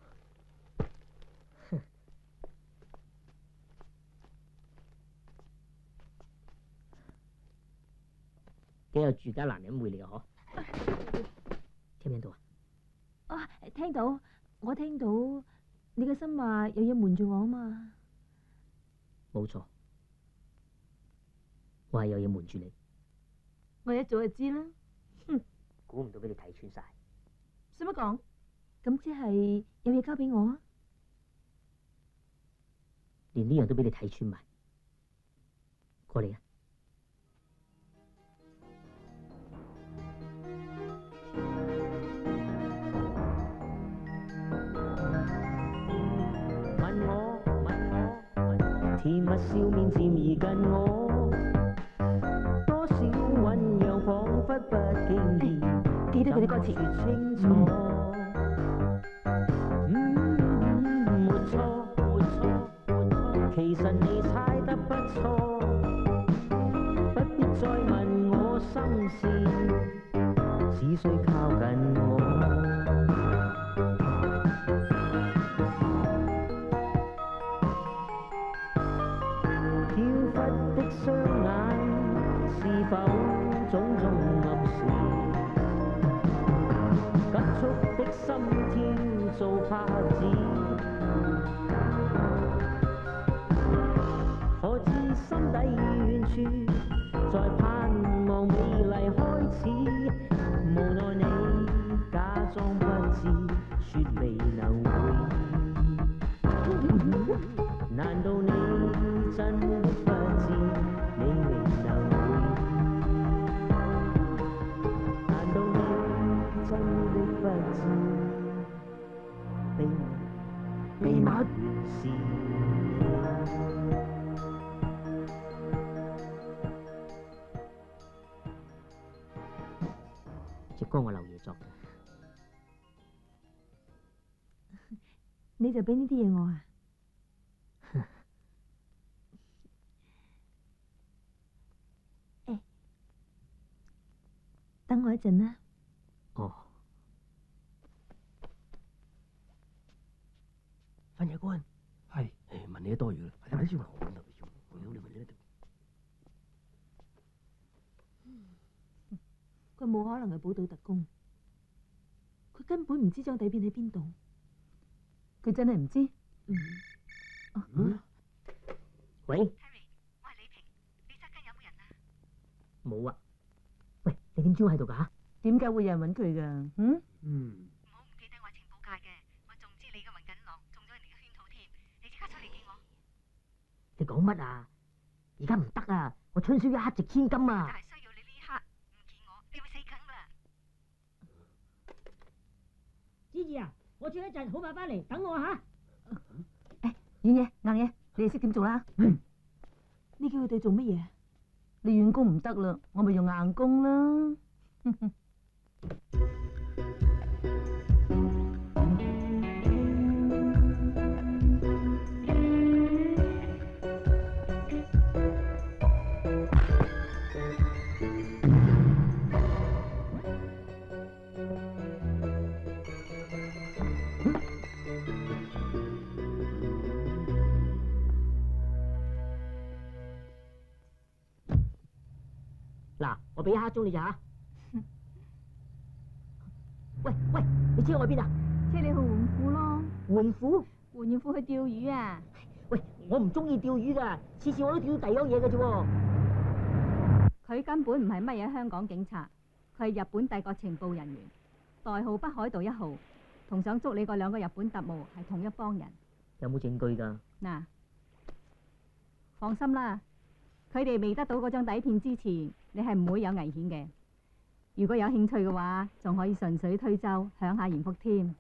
幾有住家男人味嚟嘅嗬？聽唔聽到啊？ 啊，聽到，我聽到，你嘅心話有嘢瞞住我啊嘛？ 冇錯，我係有嘢瞞住你。 我一早就知啦。哼， 估唔到俾你睇穿晒。 使乜講？咁即係有嘢交俾我啊？ 連呢樣都俾你睇穿埋，過嚟啊！問我問我，甜蜜笑面漸移近我，多少醞釀彷彿不經意， 記得佢啲歌詞。 清楚。嗯，沒錯沒錯沒錯，其實你猜得不錯，不必再問我心事，只需靠近我。飄忽的雙眼，是否種種暗示？急速的心跳做拍子。 可知心底遠處，在盼望美麗開始。無奈你假裝不知，說未能回憶。難道你真的不知，你未能回憶？難道你真的不知，秘密秘密原是？隻歌我劉爺作嘅。 你就俾呢啲嘢我啊？誒，等我一陣啦。 哦。 番野官， 係， 誒問你多餘啦，快啲先嚟我度，我有你問你度。 佢冇可能係寶島特工，佢根本唔知張底片喺邊度。佢真係唔知。嗯。哦。 嗯。喂。 Harry，我係李平，你側近有冇人啊？ 冇啊。喂，你點知我喺度㗎？ 點解會有人揾佢㗎？嗯？ 嗯。 唔好唔記得我係情報界嘅，我仲知你嘅文錦郎中咗人哋嘅圈套添，你即刻出嚟見我。 你講乜啊？而家唔得啊！我春宵一刻值千金啊！ 就係需要你呢一刻唔見我，你會死梗啦！ 芝芝啊，我轉一陣好快翻嚟，等我嚇。 誒，軟嘢硬嘢，你哋識點做啦？你叫佢哋做乜嘢？你軟功唔得啦，我咪用硬功啦。 嗱，我俾一刻鐘你咋嚇？喂喂，你車我去邊啊？ 車你去換褲咯。 換褲？ 換完褲去釣魚啊！ 喂，我唔中意釣魚㗎，次次我都釣第二樣嘢嘅啫喎。 佢根本唔係乜嘢香港警察，佢係日本帝國情報人員，代號北海道一號，同想捉你嗰兩個日本特務係同一幫人。 有冇證據㗎？ 嗱，放心啦，佢哋未得到嗰張底片之前，你係唔會有危險嘅。如果有興趣嘅話，仲可以順水推舟，享下艷福添。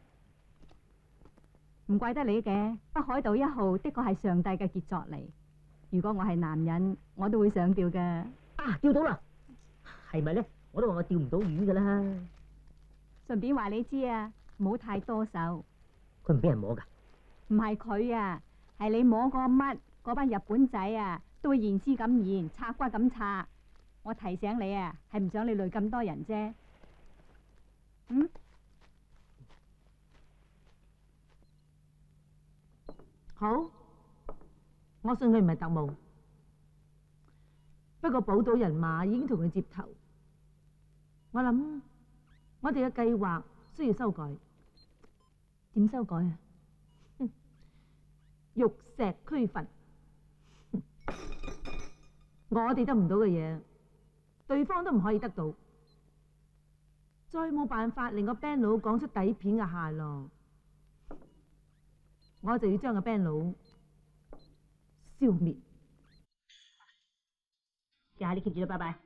唔怪得你嘅，北海道一號的確係上帝嘅傑作嚟。如果我係男人，我都會上釣㗎。 啊，釣到啦！係咪咧？我都話我釣唔到魚㗎啦。 順便話你知啊，唔好太多手。 佢唔俾人摸㗎？ 唔係佢啊，係你摸個乜，嗰班日本仔啊，都會言之咁言，拆骨咁拆。我提醒你啊，係唔想你累咁多人啫。嗯？ 好，我信佢唔係特務，不過寶島人馬已經同佢接頭。我諗我哋嘅計劃需要修改。點修改啊？玉石俱焚。我哋得唔到嘅嘢，對方都唔可以得到。再冇辦法令個 band 佬講出底片嘅下落，我就要將個 band 佬消滅。 試下你 keep 住啦，拜拜。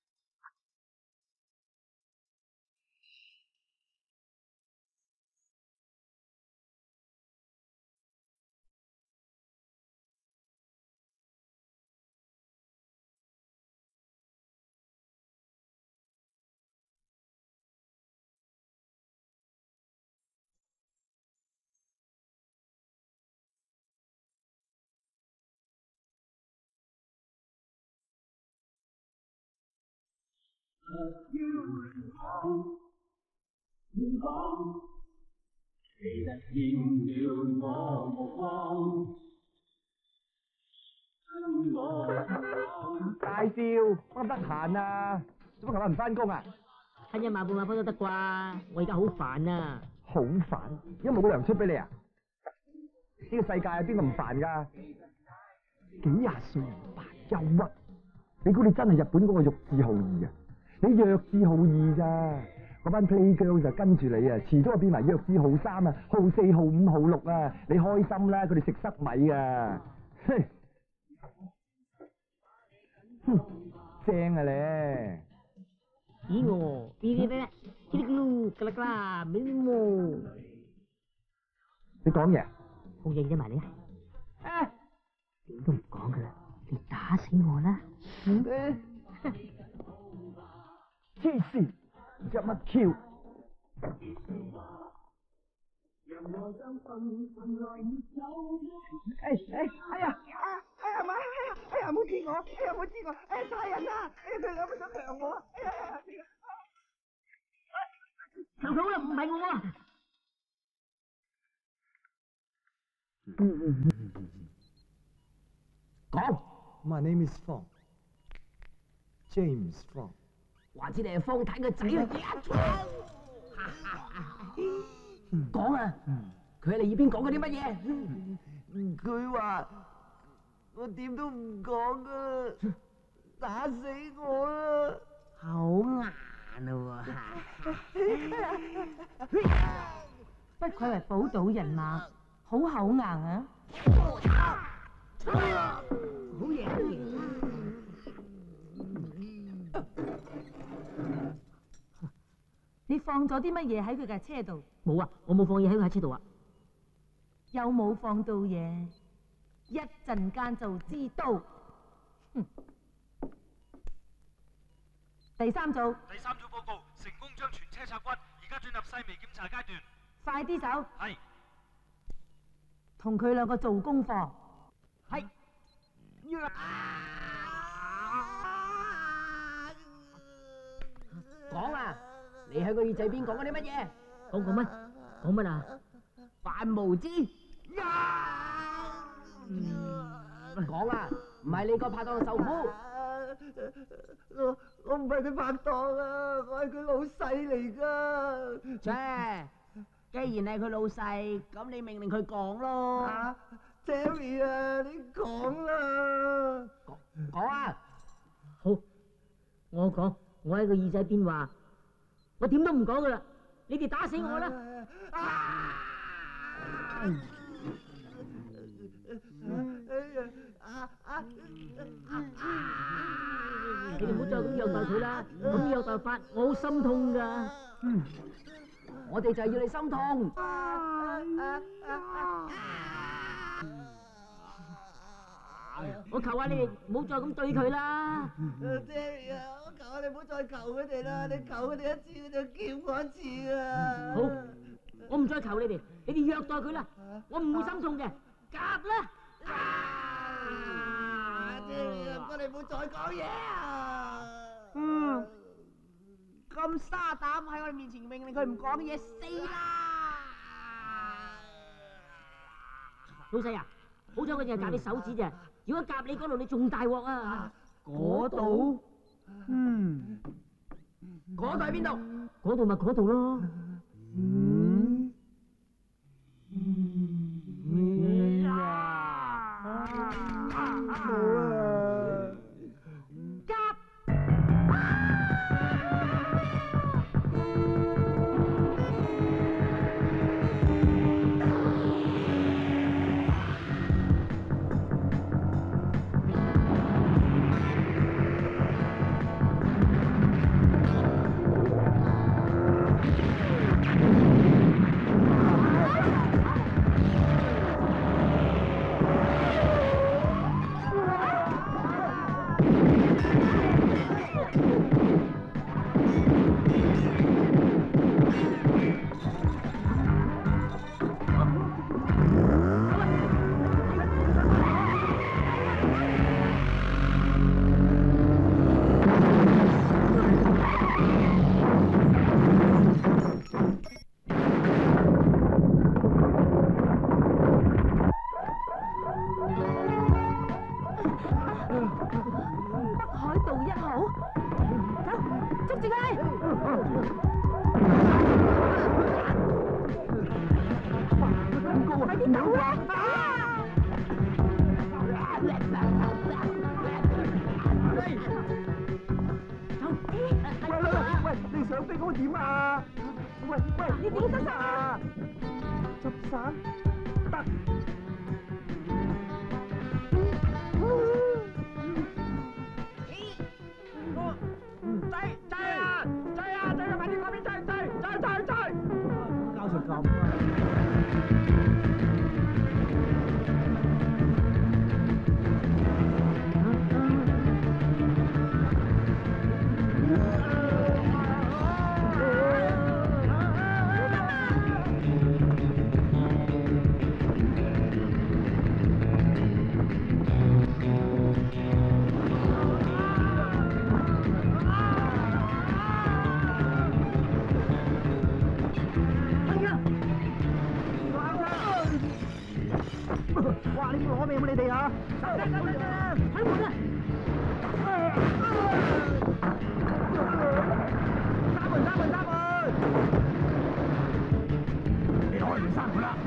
其實厭了我目光， 大少，乜得閒啊？做乜琴日唔翻工啊？ 瞓一晚半晚瞓都得啩，我而家好煩啊！ 好煩，因為冇個糧出俾你啊？ 呢個世界有邊個唔煩㗎？幾廿歲唔煩憂鬱，你估你真係日本嗰個玉置浩二啊？你弱智浩二咋？嗰班 playgirl 就跟住你啊，遲早就變埋弱智浩三啊、浩四、浩五、浩六啊！你開心啦，佢哋食塞米啊！哼，哼，正啊咧！ 咦我，咦咧，嘰哩咕嚕，㗎啦㗎啦，咩喎？ 你講嘢？ 我認咗埋你啊！啊，點都唔講㗎啦，你打死我啦！ 黐線，隻乜 Q？哎哎哎呀！哎呀媽！哎呀哎呀！唔好知我！哎呀唔好知我！哎呀殺人啊！哎呀佢兩個想強我啊！哎呀哎呀！ 強佢啦，唔係我啊！ 嗯嗯嗯嗯。講 My name is Fong. James Fong. 話知你係方太個仔啊！講啊！佢喺你耳邊講嗰啲乜嘢？ 佢話我點都唔講啊，打死我啦！ 好硬咯喎！ 不愧為寶島人馬，好口硬啊！ 好嘢！ 你放咗啲乜嘢喺佢架車度？ 冇啊，我冇放嘢喺佢架車度啊。 又冇放到嘢，一陣間就知道。哼！第三組。 第三組報告，成功將全車拆骨，而家進入細微檢查階段。 快啲走。 係。 同佢兩個做功課。 係。講啊！你喺個耳仔邊講緊啲乜嘢？講講乜？講乜啊？扮無知！講啊！唔係你個拍檔受苦。 我我唔係佢拍檔啊，我係佢老細嚟㗎。 切！既然係佢老細，咁你命令佢講咯。 啊 Terry 啊，你講啦。 講講啊！好，我講，我喺個耳仔邊話。我點都唔講噶啦，你哋打死我啦！你哋唔好再咁虐待佢啦，咁虐待法我好心痛噶。嗯，我哋就係要你心痛。我求下你哋唔好再咁對佢啦。 Terry 啊，我求下你唔好再求佢哋啦，你求佢哋一次，佢就叫我一次啊。 好，我唔再求你哋，你哋虐待佢啦，我唔會心痛嘅，夾啦。 Terry 啊，唔該你唔好再講嘢啊。 嗯，咁沙膽喺我哋面前命令佢唔講嘢，死啦！老細啊，好彩我淨係夾你手指啫。如果夾你嗰度，你仲大鑊啊！ 嗰度，嗯， 嗰度喺邊度？嗰度咪嗰度咯。 嗯， 嗯啊！夾！ 快啲走啊！ 咁點啊？喂喂，你點執衫啊？執衫得。追追啊！追啊！追啊！快啲嗰邊追追追追追！搞成咁啊！哇！你攞命啊你哋嚇！走走走走，開門啊！閂門閂門閂門！你開門閂門啦！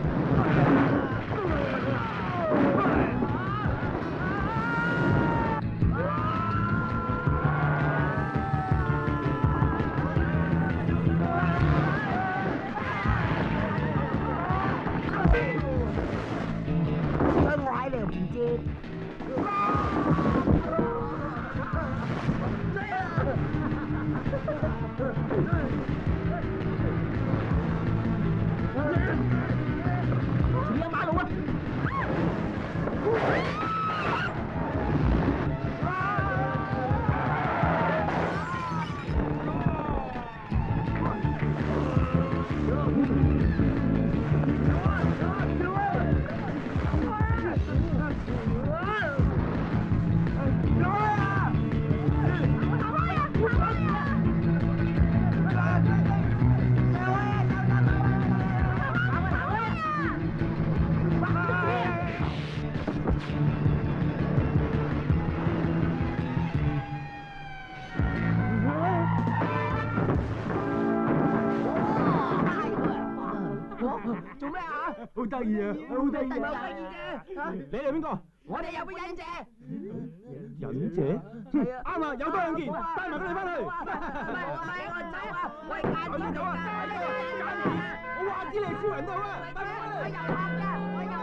做咩啊？好得意啊！好得意啊！你哋邊個？我哋有個忍者。忍者？係啊！啱啊！有多兩件，帶埋佢哋翻去。唔係我係我走啊！我係間諜嚟㗎！我話知你係超人都好啊！帶翻去。我遊客㗎！我遊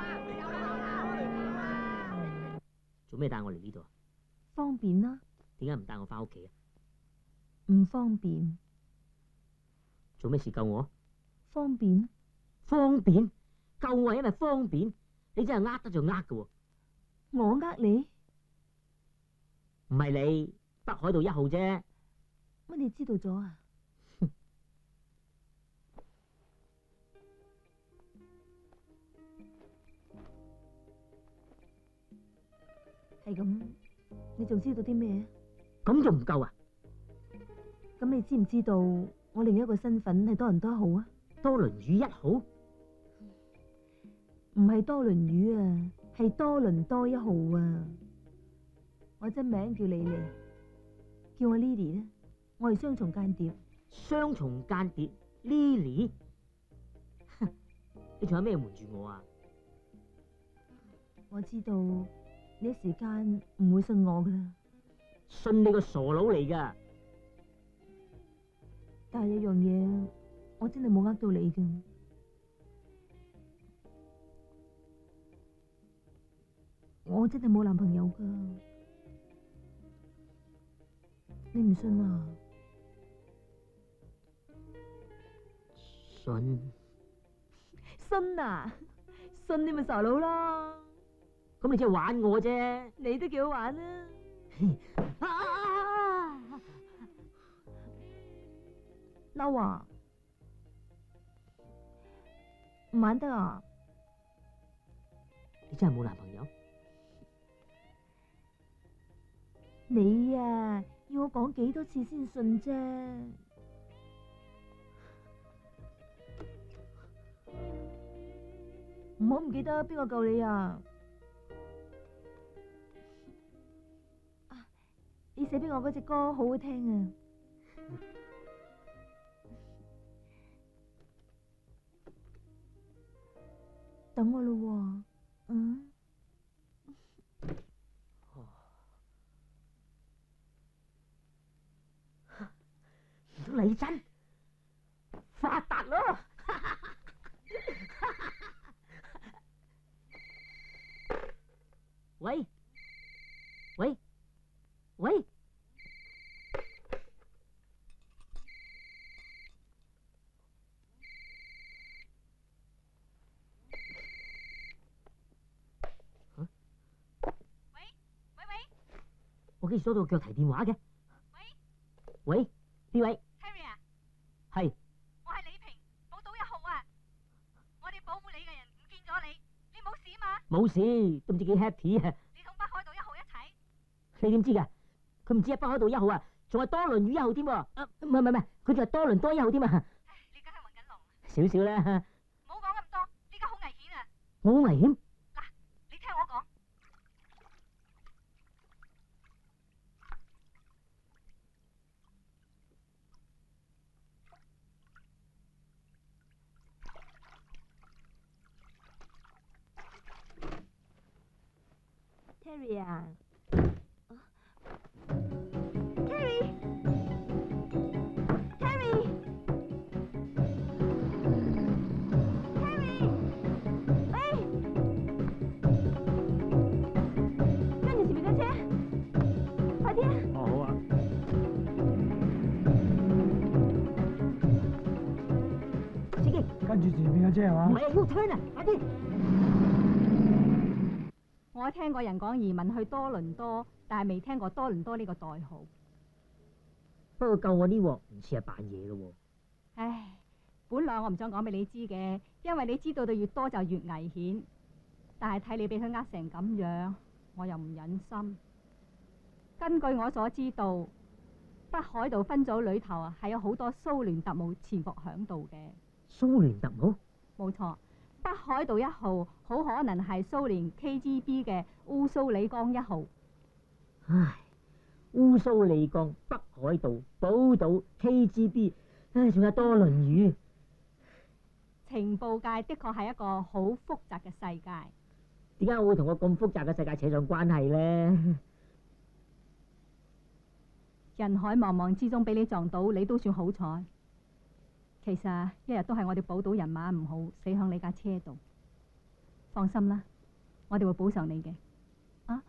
客啊！ 做咩帶我嚟呢度啊？ 方便啦。 點解唔帶我翻屋企啊？ 唔方便。 做咩事救我？ 方便。 方便？救我係因為方便？你真係呃得就呃㗎喎。 我呃你？ 唔係你，北海道一號啫。 乜你知道咗啊？係咁，你仲知道啲咩？ 咁仲唔夠啊？ 咁你知唔知道我另一個身份係多倫多號啊？ 多倫魚一號？ 唔係多倫魚啊，係多倫多一號啊！我真名叫莉莉，叫我 Lily 咧。我係雙重間諜。 雙重間諜 Lily？ 你仲有咩瞞住我啊？ 我知道你一時間唔會信我噶啦。 信你個傻佬嚟噶！ 但係有樣嘢，我真係冇呃到你噶。我真係冇男朋友噶。你唔信啊？ 信？ 信啊！信你咪傻佬咯！ 咁你即係玩我啫？ 你都幾好玩啊！嬲啊！唔玩得啊！ 你真係冇男朋友？ 你啊，要我講幾多次先信啫？唔好唔記得邊個救你啊！你寫俾我嗰隻歌好好聽啊！等我咯喎，嗯。 麗珍，發達咯！喂喂喂！我竟然收到腳提電話嘅。喂，喂，邊位 Terry 啊， 係， 我係李平，寶島一號啊！我哋保護你嘅人唔見咗你，你冇事嘛？ 冇事，都唔知幾 happy 啊！ 你同北海道一號一齊？ 你點知㗎？佢唔止係北海道一號啊，仲係多倫嶼一號添喎。啊，唔係唔係唔係，佢仲係多倫多一號添啊！ 唉，你梗係混緊龍。 少少啦。 唔好講咁多，呢家好危險啊！ 我好危險。 嗱，你聽我講。 Terry 啊 Terry Terry Terry， 喂，跟住前面架車，快啲啊！ 哦，好啊。 司機， 跟住前面架車係嘛？ 唔係啊，要 turn 啊，快啲！ 我聽過人講移民去多倫多，但係未聽過多倫多呢個代號。 不過救我呢鑊唔似係扮嘢咯喎。 唉，本來我唔想講俾你知嘅，因為你知道到越多就越危險。但係睇你俾佢呃成咁樣，我又唔忍心。根據我所知道，北海道分組裏頭啊係有好多蘇聯特務潛伏響度嘅。 蘇聯特務？ 冇錯。北海道一號好可能係蘇聯 K G B 嘅烏蘇里江一號。 唉，烏蘇里江、北海道、寶島、K G B， 唉，仲有多倫嶼。 情報界的確係一個好複雜嘅世界。 點解我會同個咁複雜嘅世界扯上關係呢？ 人海茫茫之中俾你撞到，你都算好彩。其實一日都係我哋寶島人馬唔好，死響你架車度。放心啦，我哋會補償你嘅。啊？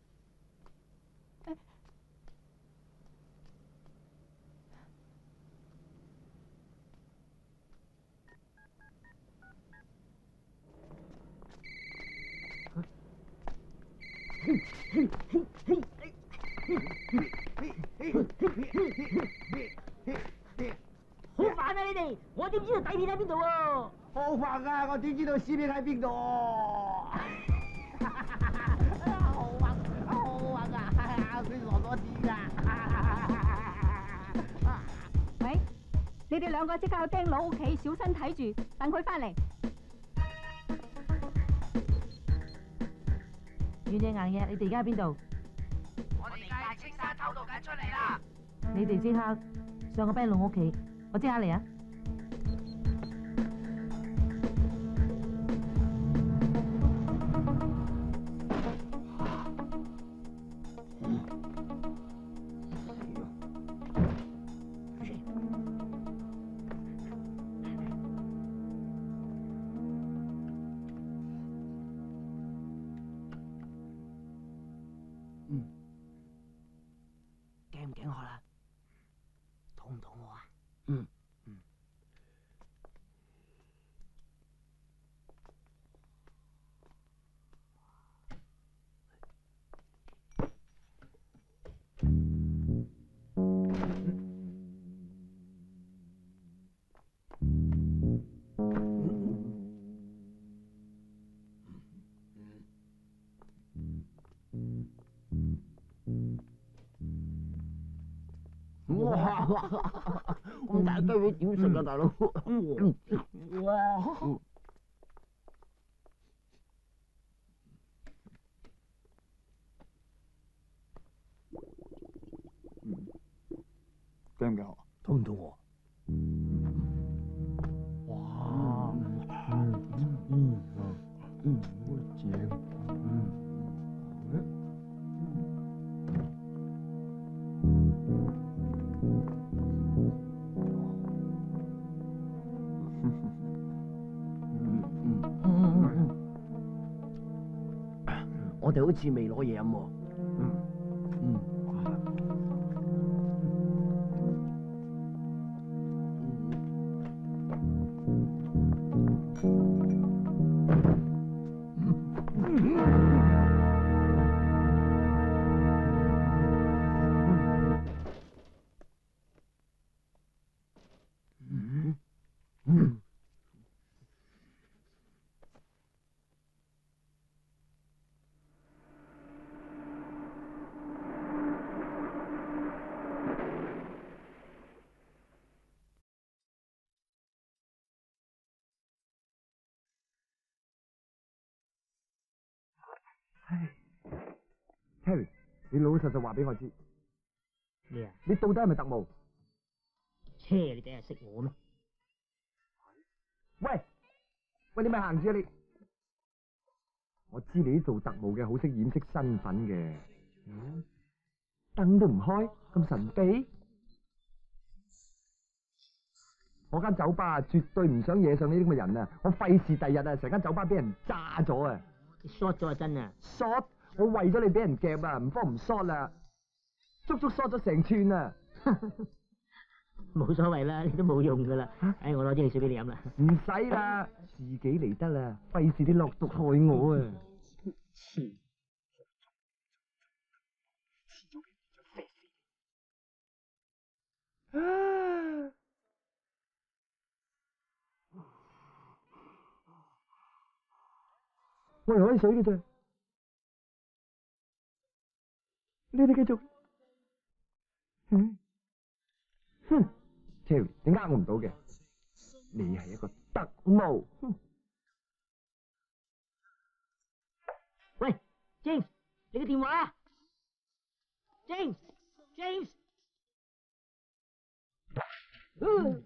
好煩啊！你哋，我點知道底片喺邊度喎？ 好煩啊！我點知道屍片喺邊度？好煩，好煩啊！佢傻咗啲㗎。 喂，你哋兩個即刻去丁佬屋企，小心睇住，等佢翻嚟。 軟嘢硬嘢，你哋而家喺邊度？ 我哋而家喺青山偷渡緊出嚟啦！ 你哋即刻上個 band 佬屋企，我即刻嚟啊！ 驚唔驚渴啦？肚唔肚餓啊？ 嗯。 哇！咁大雞尾點食啊，大佬？哇！驚唔驚？肚唔肚餓？哇！嗯嗯嗯，好正。嗯。 我哋好似未攞嘢飲喎。 嗯。 唉 ，Terry，你老老實實話俾我知， 咩啊？ 你到底係咪特務？ 切，你哋係識我咩？ 喂，喂，你咪行住啊你！我知你啲做特務嘅好識掩飾身份嘅，嗯，燈都唔開，咁神秘。我間酒吧絕對唔想惹上呢啲咁嘅人啊！我費事第日啊，成間酒吧俾人炸咗啊！ 你 short 咗啊真啊 ！short，我為咗你俾人夾啊，唔慌唔 short 啦，足足 short 咗成串啊！ 冇所謂啦，你都冇用噶啦。唉，我攞支汽水俾你飲啦。 唔使啦，自己嚟得啦，費事你落毒害我啊！啊！我嚟開水嘅啫，你哋繼續。嗯，哼 ，Terry，你呃我唔到嘅，你係一個特務。 喂 ，James， 你嘅電話啊 ，James，James。嗯。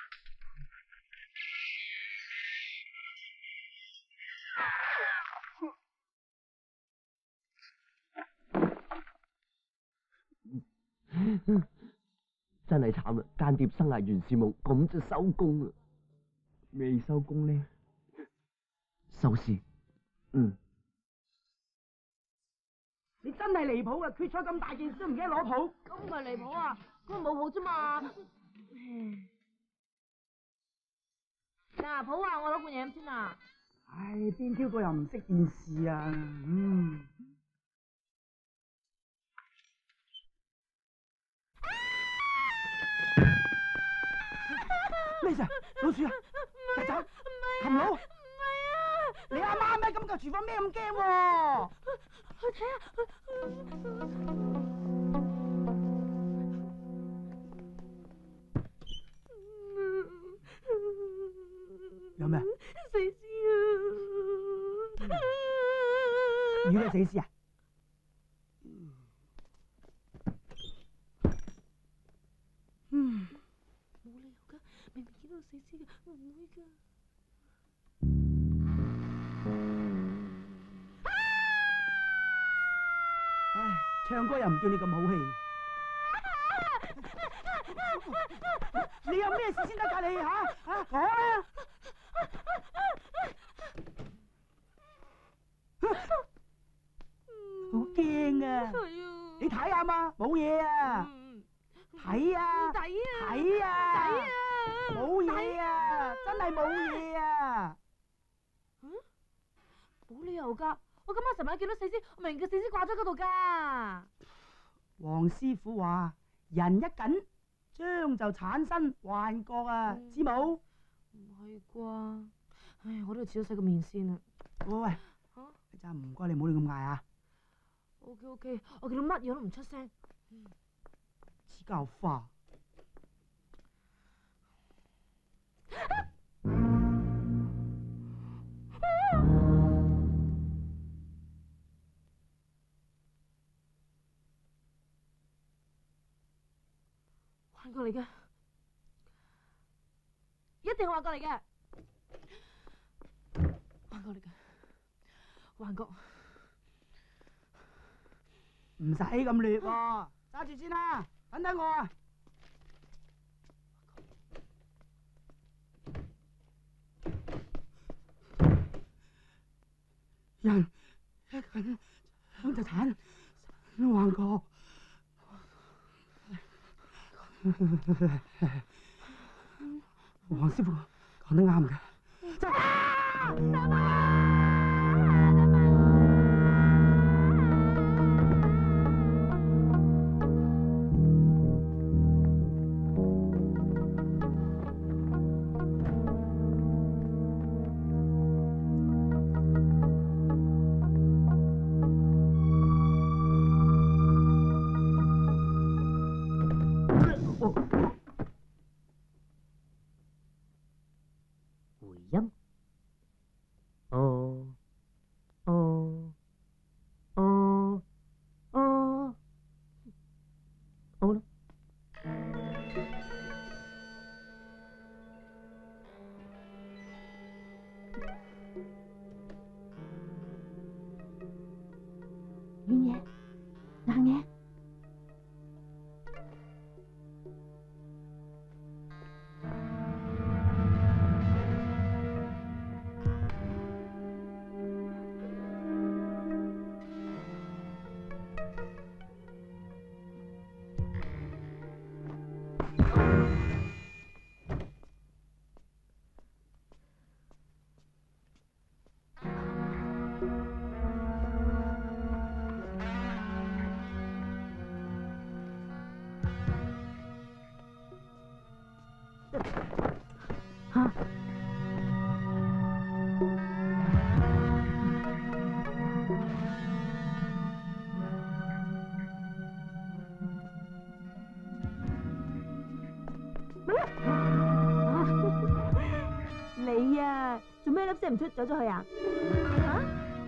真係慘啦！間諜生涯原是夢，咁就收工啦。未收工呢？收線。嗯。 你真係離譜啊！決賽咁大件事都唔記得攞譜。 咁唔係離譜啊，佢冇譜啫嘛。嗱，譜啊，我攞罐嘢飲先啊。 唉，邊挑個又唔識電視啊？嗯。咩事啊？老鼠啊？曱甴？禽佬？唔係啊！ 你阿媽咩咁嚿廚房咩咁驚喎？ 去睇下。 有咩？ 死屍啊！ 魚嘅死屍啊？嗯。 冇理由噶，明明見到死屍嘅，唔會噶。 唉，唱歌又唔見你咁好氣。你有咩事先得㗎你吓？吓講啊！好驚啊！你睇下嘛，冇嘢啊！睇啊！ 抵啊！ 睇啊！ 抵啊！ 冇嘢啊！真係冇嘢啊！ 嗯？冇理由噶！我今晚成晚見到死屍，我明明嘅死屍掛咗嗰度噶。 黃師傅話：人一緊張就產生幻覺啊， 嗯、 知冇？ 唔係啩？唉，我都要遲咗洗個面先啊！ 喂喂，嚇！真係唔該你，唔好亂咁嗌啊 ！O K O K， 我見到乜嘢都唔出聲。 黐膠花。 幻覺嚟嘅，一定係幻覺嚟嘅，幻覺嚟嘅，幻覺。 唔使咁劣喎，揸住先啦，等等我啊！人一緊響就鏟，橫過。黃師傅講得啱嘅。 你啊，做咩粒聲唔出走咗去啊？嚇！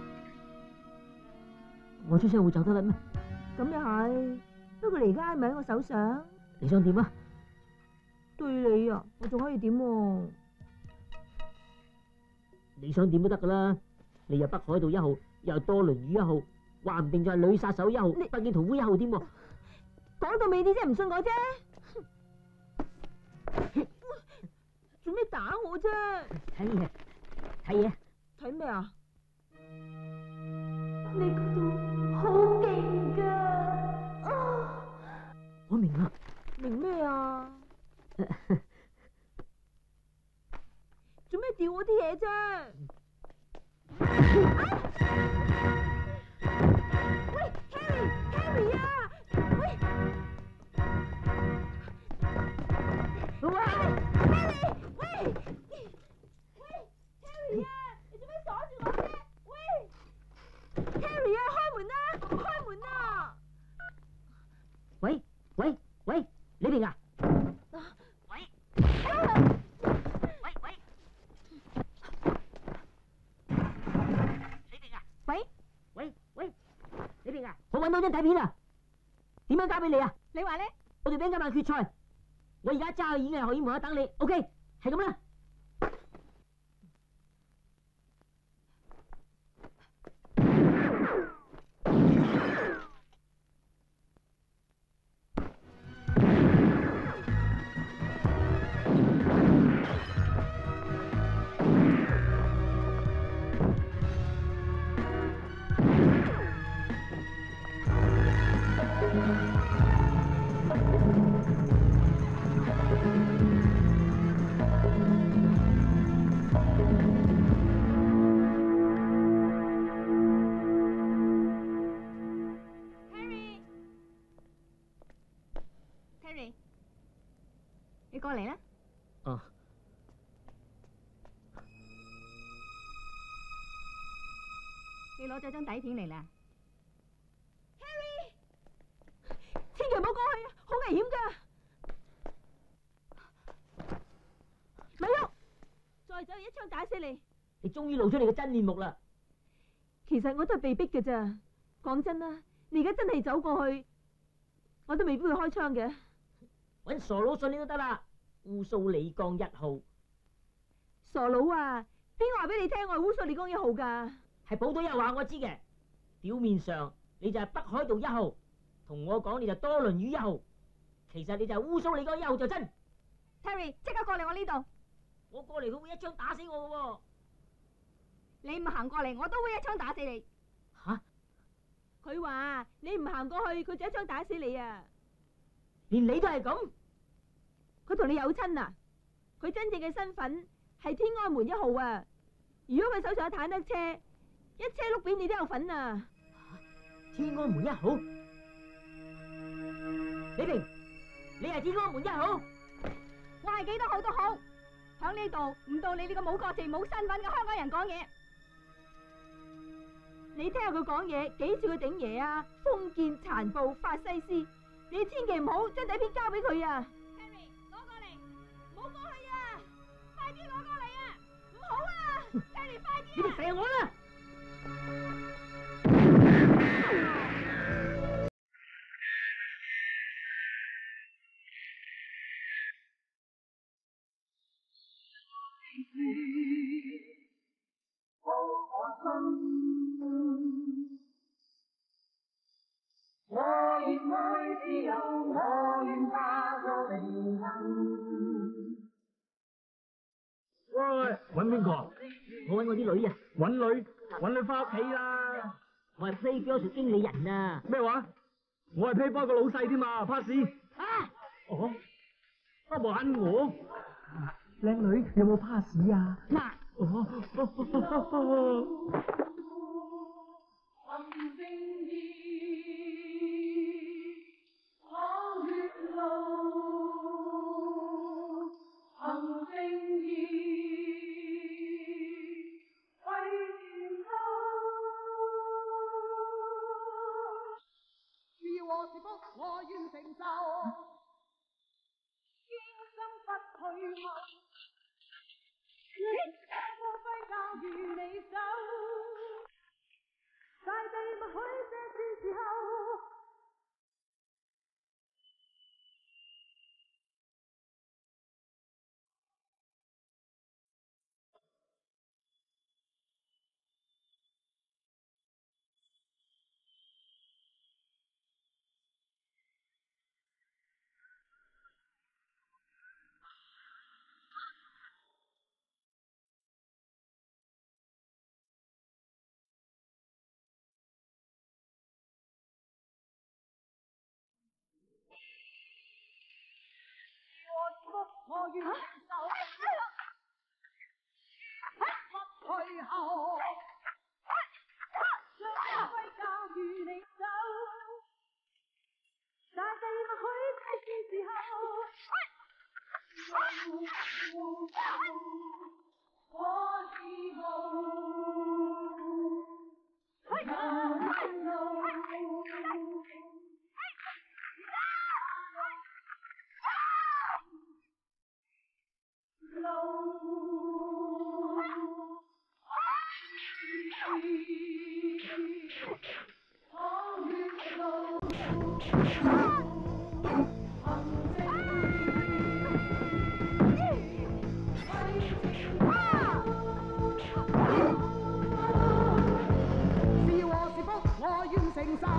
我出聲會走得甩咩？ 咁又係，不過你而家咪喺我手上。 你想點啊？ 對你啊，我仲可以點喎？ 你想點都得噶啦，你又北海道一號，又多倫魚一號，話唔定就係女殺手一號、北京屠夫一號添喎。 講到尾啲啫，唔信我啫。做咩打我啫？ 睇嘢，睇嘢。 睇咩啊？你嗰度好勁噶！啊！ 我明啦。 明咩啊？做咩掉我啲嘢啫？喂 ，Harry，Harry 啊！喂！喂 ，Harry，喂 ，Harry 啊！你做咩鎖住我啫？喂 ，Harry 啊，開門啦！開門啊！ 喂喂喂，呢邊啊？喂！喂喂！你邊啊？ 喂喂喂！你邊啊？我揾到張底片啊！點樣交俾你啊？ 你話咧？ 我哋兵今晚決賽，我而家揸去演藝學院門口等你 ，OK？ 係咁啦。 你過嚟啦。 哦。 你攞咗張底片嚟啦。 Harry， 千祈唔好過去啊，好危險㗎。咪喐！再走一槍打死你。 你終於露出你嘅真面目啦。 其實我都係被逼嘅咋。講真啦，你而家真係走過去，我都未必會開槍嘅。 搵傻佬信你都得啦。烏蘇里江一號。 傻佬啊！邊個話俾你聽我係烏蘇里江一號㗎？ 係普通人話我知嘅。表面上你就係北海道一號，同我講你就多倫魚一號，其實你就係烏蘇里江一號就真。 Terry， 即刻過嚟我呢度。 我過嚟佢會一槍打死我嘅喎。 你唔行過嚟，我都會一槍打死你。 吓？ 佢佢話你唔行過去，佢就一槍打死你啊！ 連你都係咁， 佢同你有親啊？佢真正嘅身份係天安門一號啊！如果佢手上有坦克車，一車碌扁你都有份啊！ 天安門一號，李平，你係天安門一號， 我係幾多號都好，響呢度唔到你呢個冇國籍冇身份嘅香港人講嘢。 你聽下佢講嘢，幾似佢頂爺啊！封建殘暴法西斯，你千祈唔好將底片交俾佢啊 ！Harry， 攞過嚟，唔好過去啊！快啲攞過嚟啊！唔好啊 ！Harry， 快啲啊！ 你哋射我啦！ 我願愛自由，我願化作平衡。 喂，揾邊個啊？ 我揾我啲女啊！ 揾女，揾女翻屋企啦！ 我係 Playboy 經理人啊！ 咩話？我係 Playboy 個老細添啊 ，pass。 啊！ 哦，啊玩我？ 靚女有冇 pass 啊？ 嗱。 哦。 我願承受，堅心不退後，光輝教與你走，大地默許這是時候。我願承受，不退後，將光輝交與你手，大地默許這是時候。我自我願承受，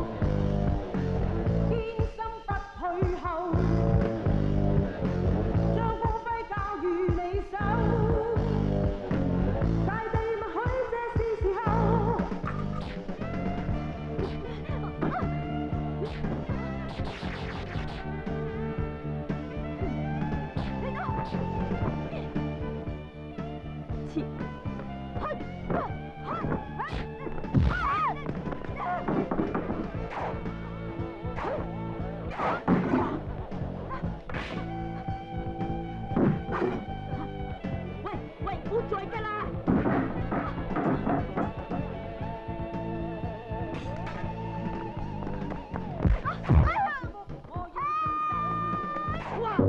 堅心不退後，將光輝交予你手，大地默許這是時候。 切！ 再㗎啦！哇！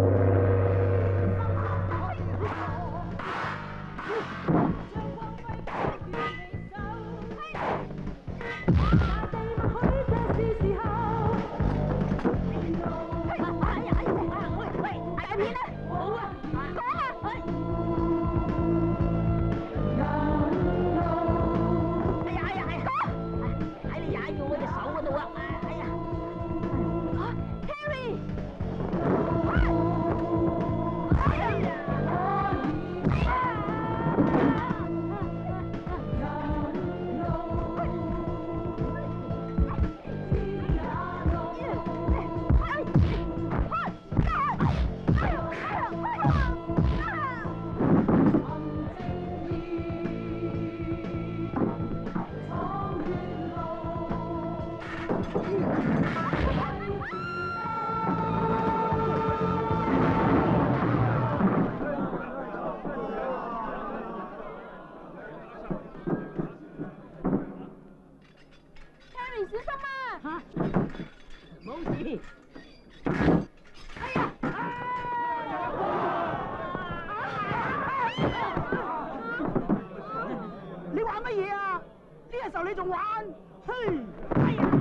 Harry 小心啊！ 吓，冇事。 哎呀！ 你玩乜嘢啊？呢個時候你仲玩？嘿！哎呀！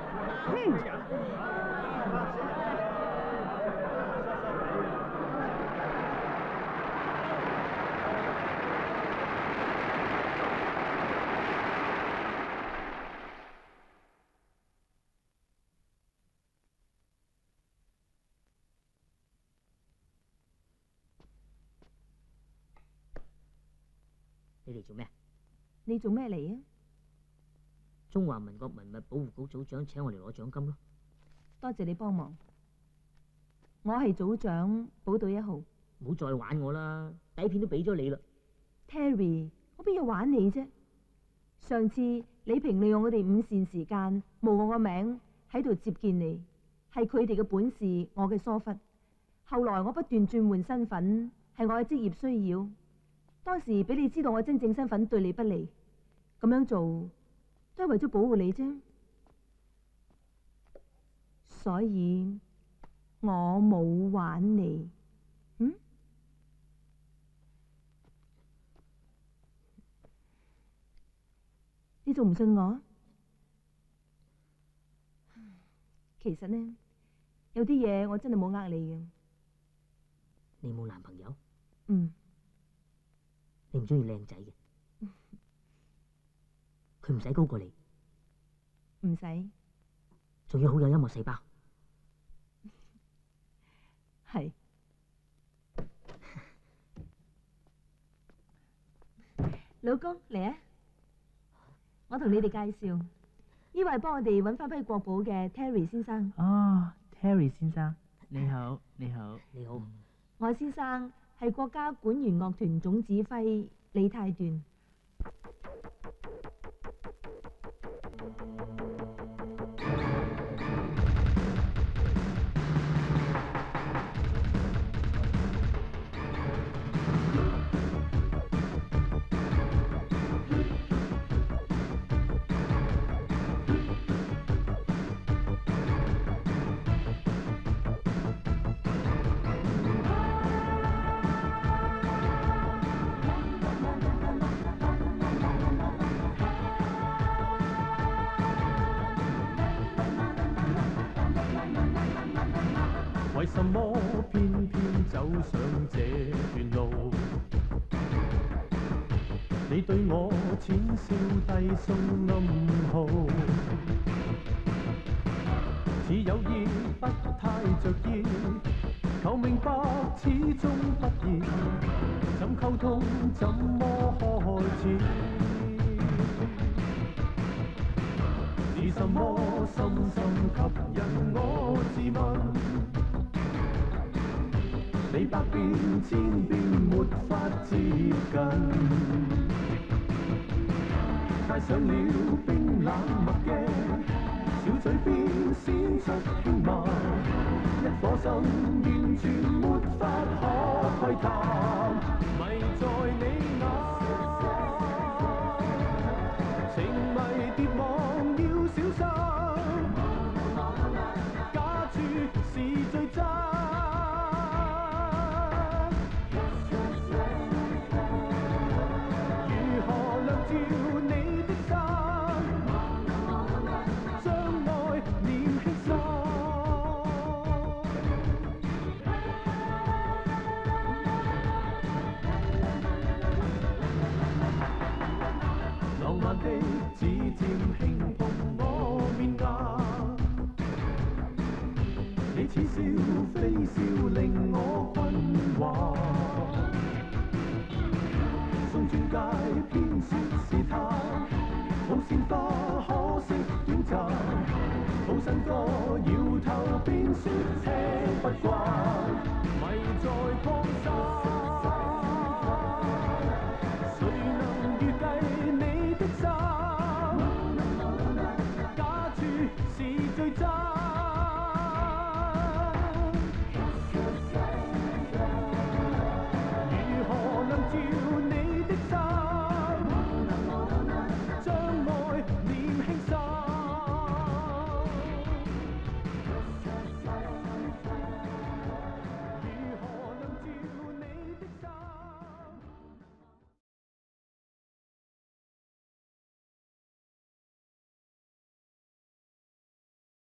你嚟做咩？ 你做咩嚟啊？ 中華民國文物保護局組長請我嚟攞獎金咯。 多謝你幫忙。我係組長寶島一號。 唔好再玩我啦，底片都俾咗你啦。 Terry，我邊有玩你啫？上次李平利用我哋午膳時間冒我個名喺度接見你，係佢哋嘅本事，我嘅疏忽。後來我不斷轉換身份，係我嘅職業需要。當時俾你知道我真正身份對你不利，咁樣做都係為咗保護你啫。所以我冇玩你。嗯？你仲唔信我？其實呢，有啲嘢我真係冇呃你嘅。 你冇男朋友？ 嗯。 你唔中意靚仔嘅？佢唔使高過你， 唔使， 仲要好有音樂細胞。 係。老公嚟啊！我同你哋介紹，呢位係幫我哋揾翻批國寶嘅 Terry 先生。 哦 ，Terry 先生，你好，你好， 你好。 我先生係國家管弦樂團總指揮李泰段。 為什麼偏偏走上這段路？你對我淺笑低送暗號，似有意不太着意，求明白始終不易，怎溝通怎麼開始？是什麼深深吸引我自問？你百變千變沒法接近，戴上了冰冷墨鏡，小嘴邊閃出輕慢，一顆心完全沒法可窺探，迷在你眼，情迷跌網要小心，假處是最真。指尖輕碰我面頰，你似笑非笑令我困惑。送鑽戒偏說是他，好鮮花可惜短暫，好新歌搖頭便說聽不慣。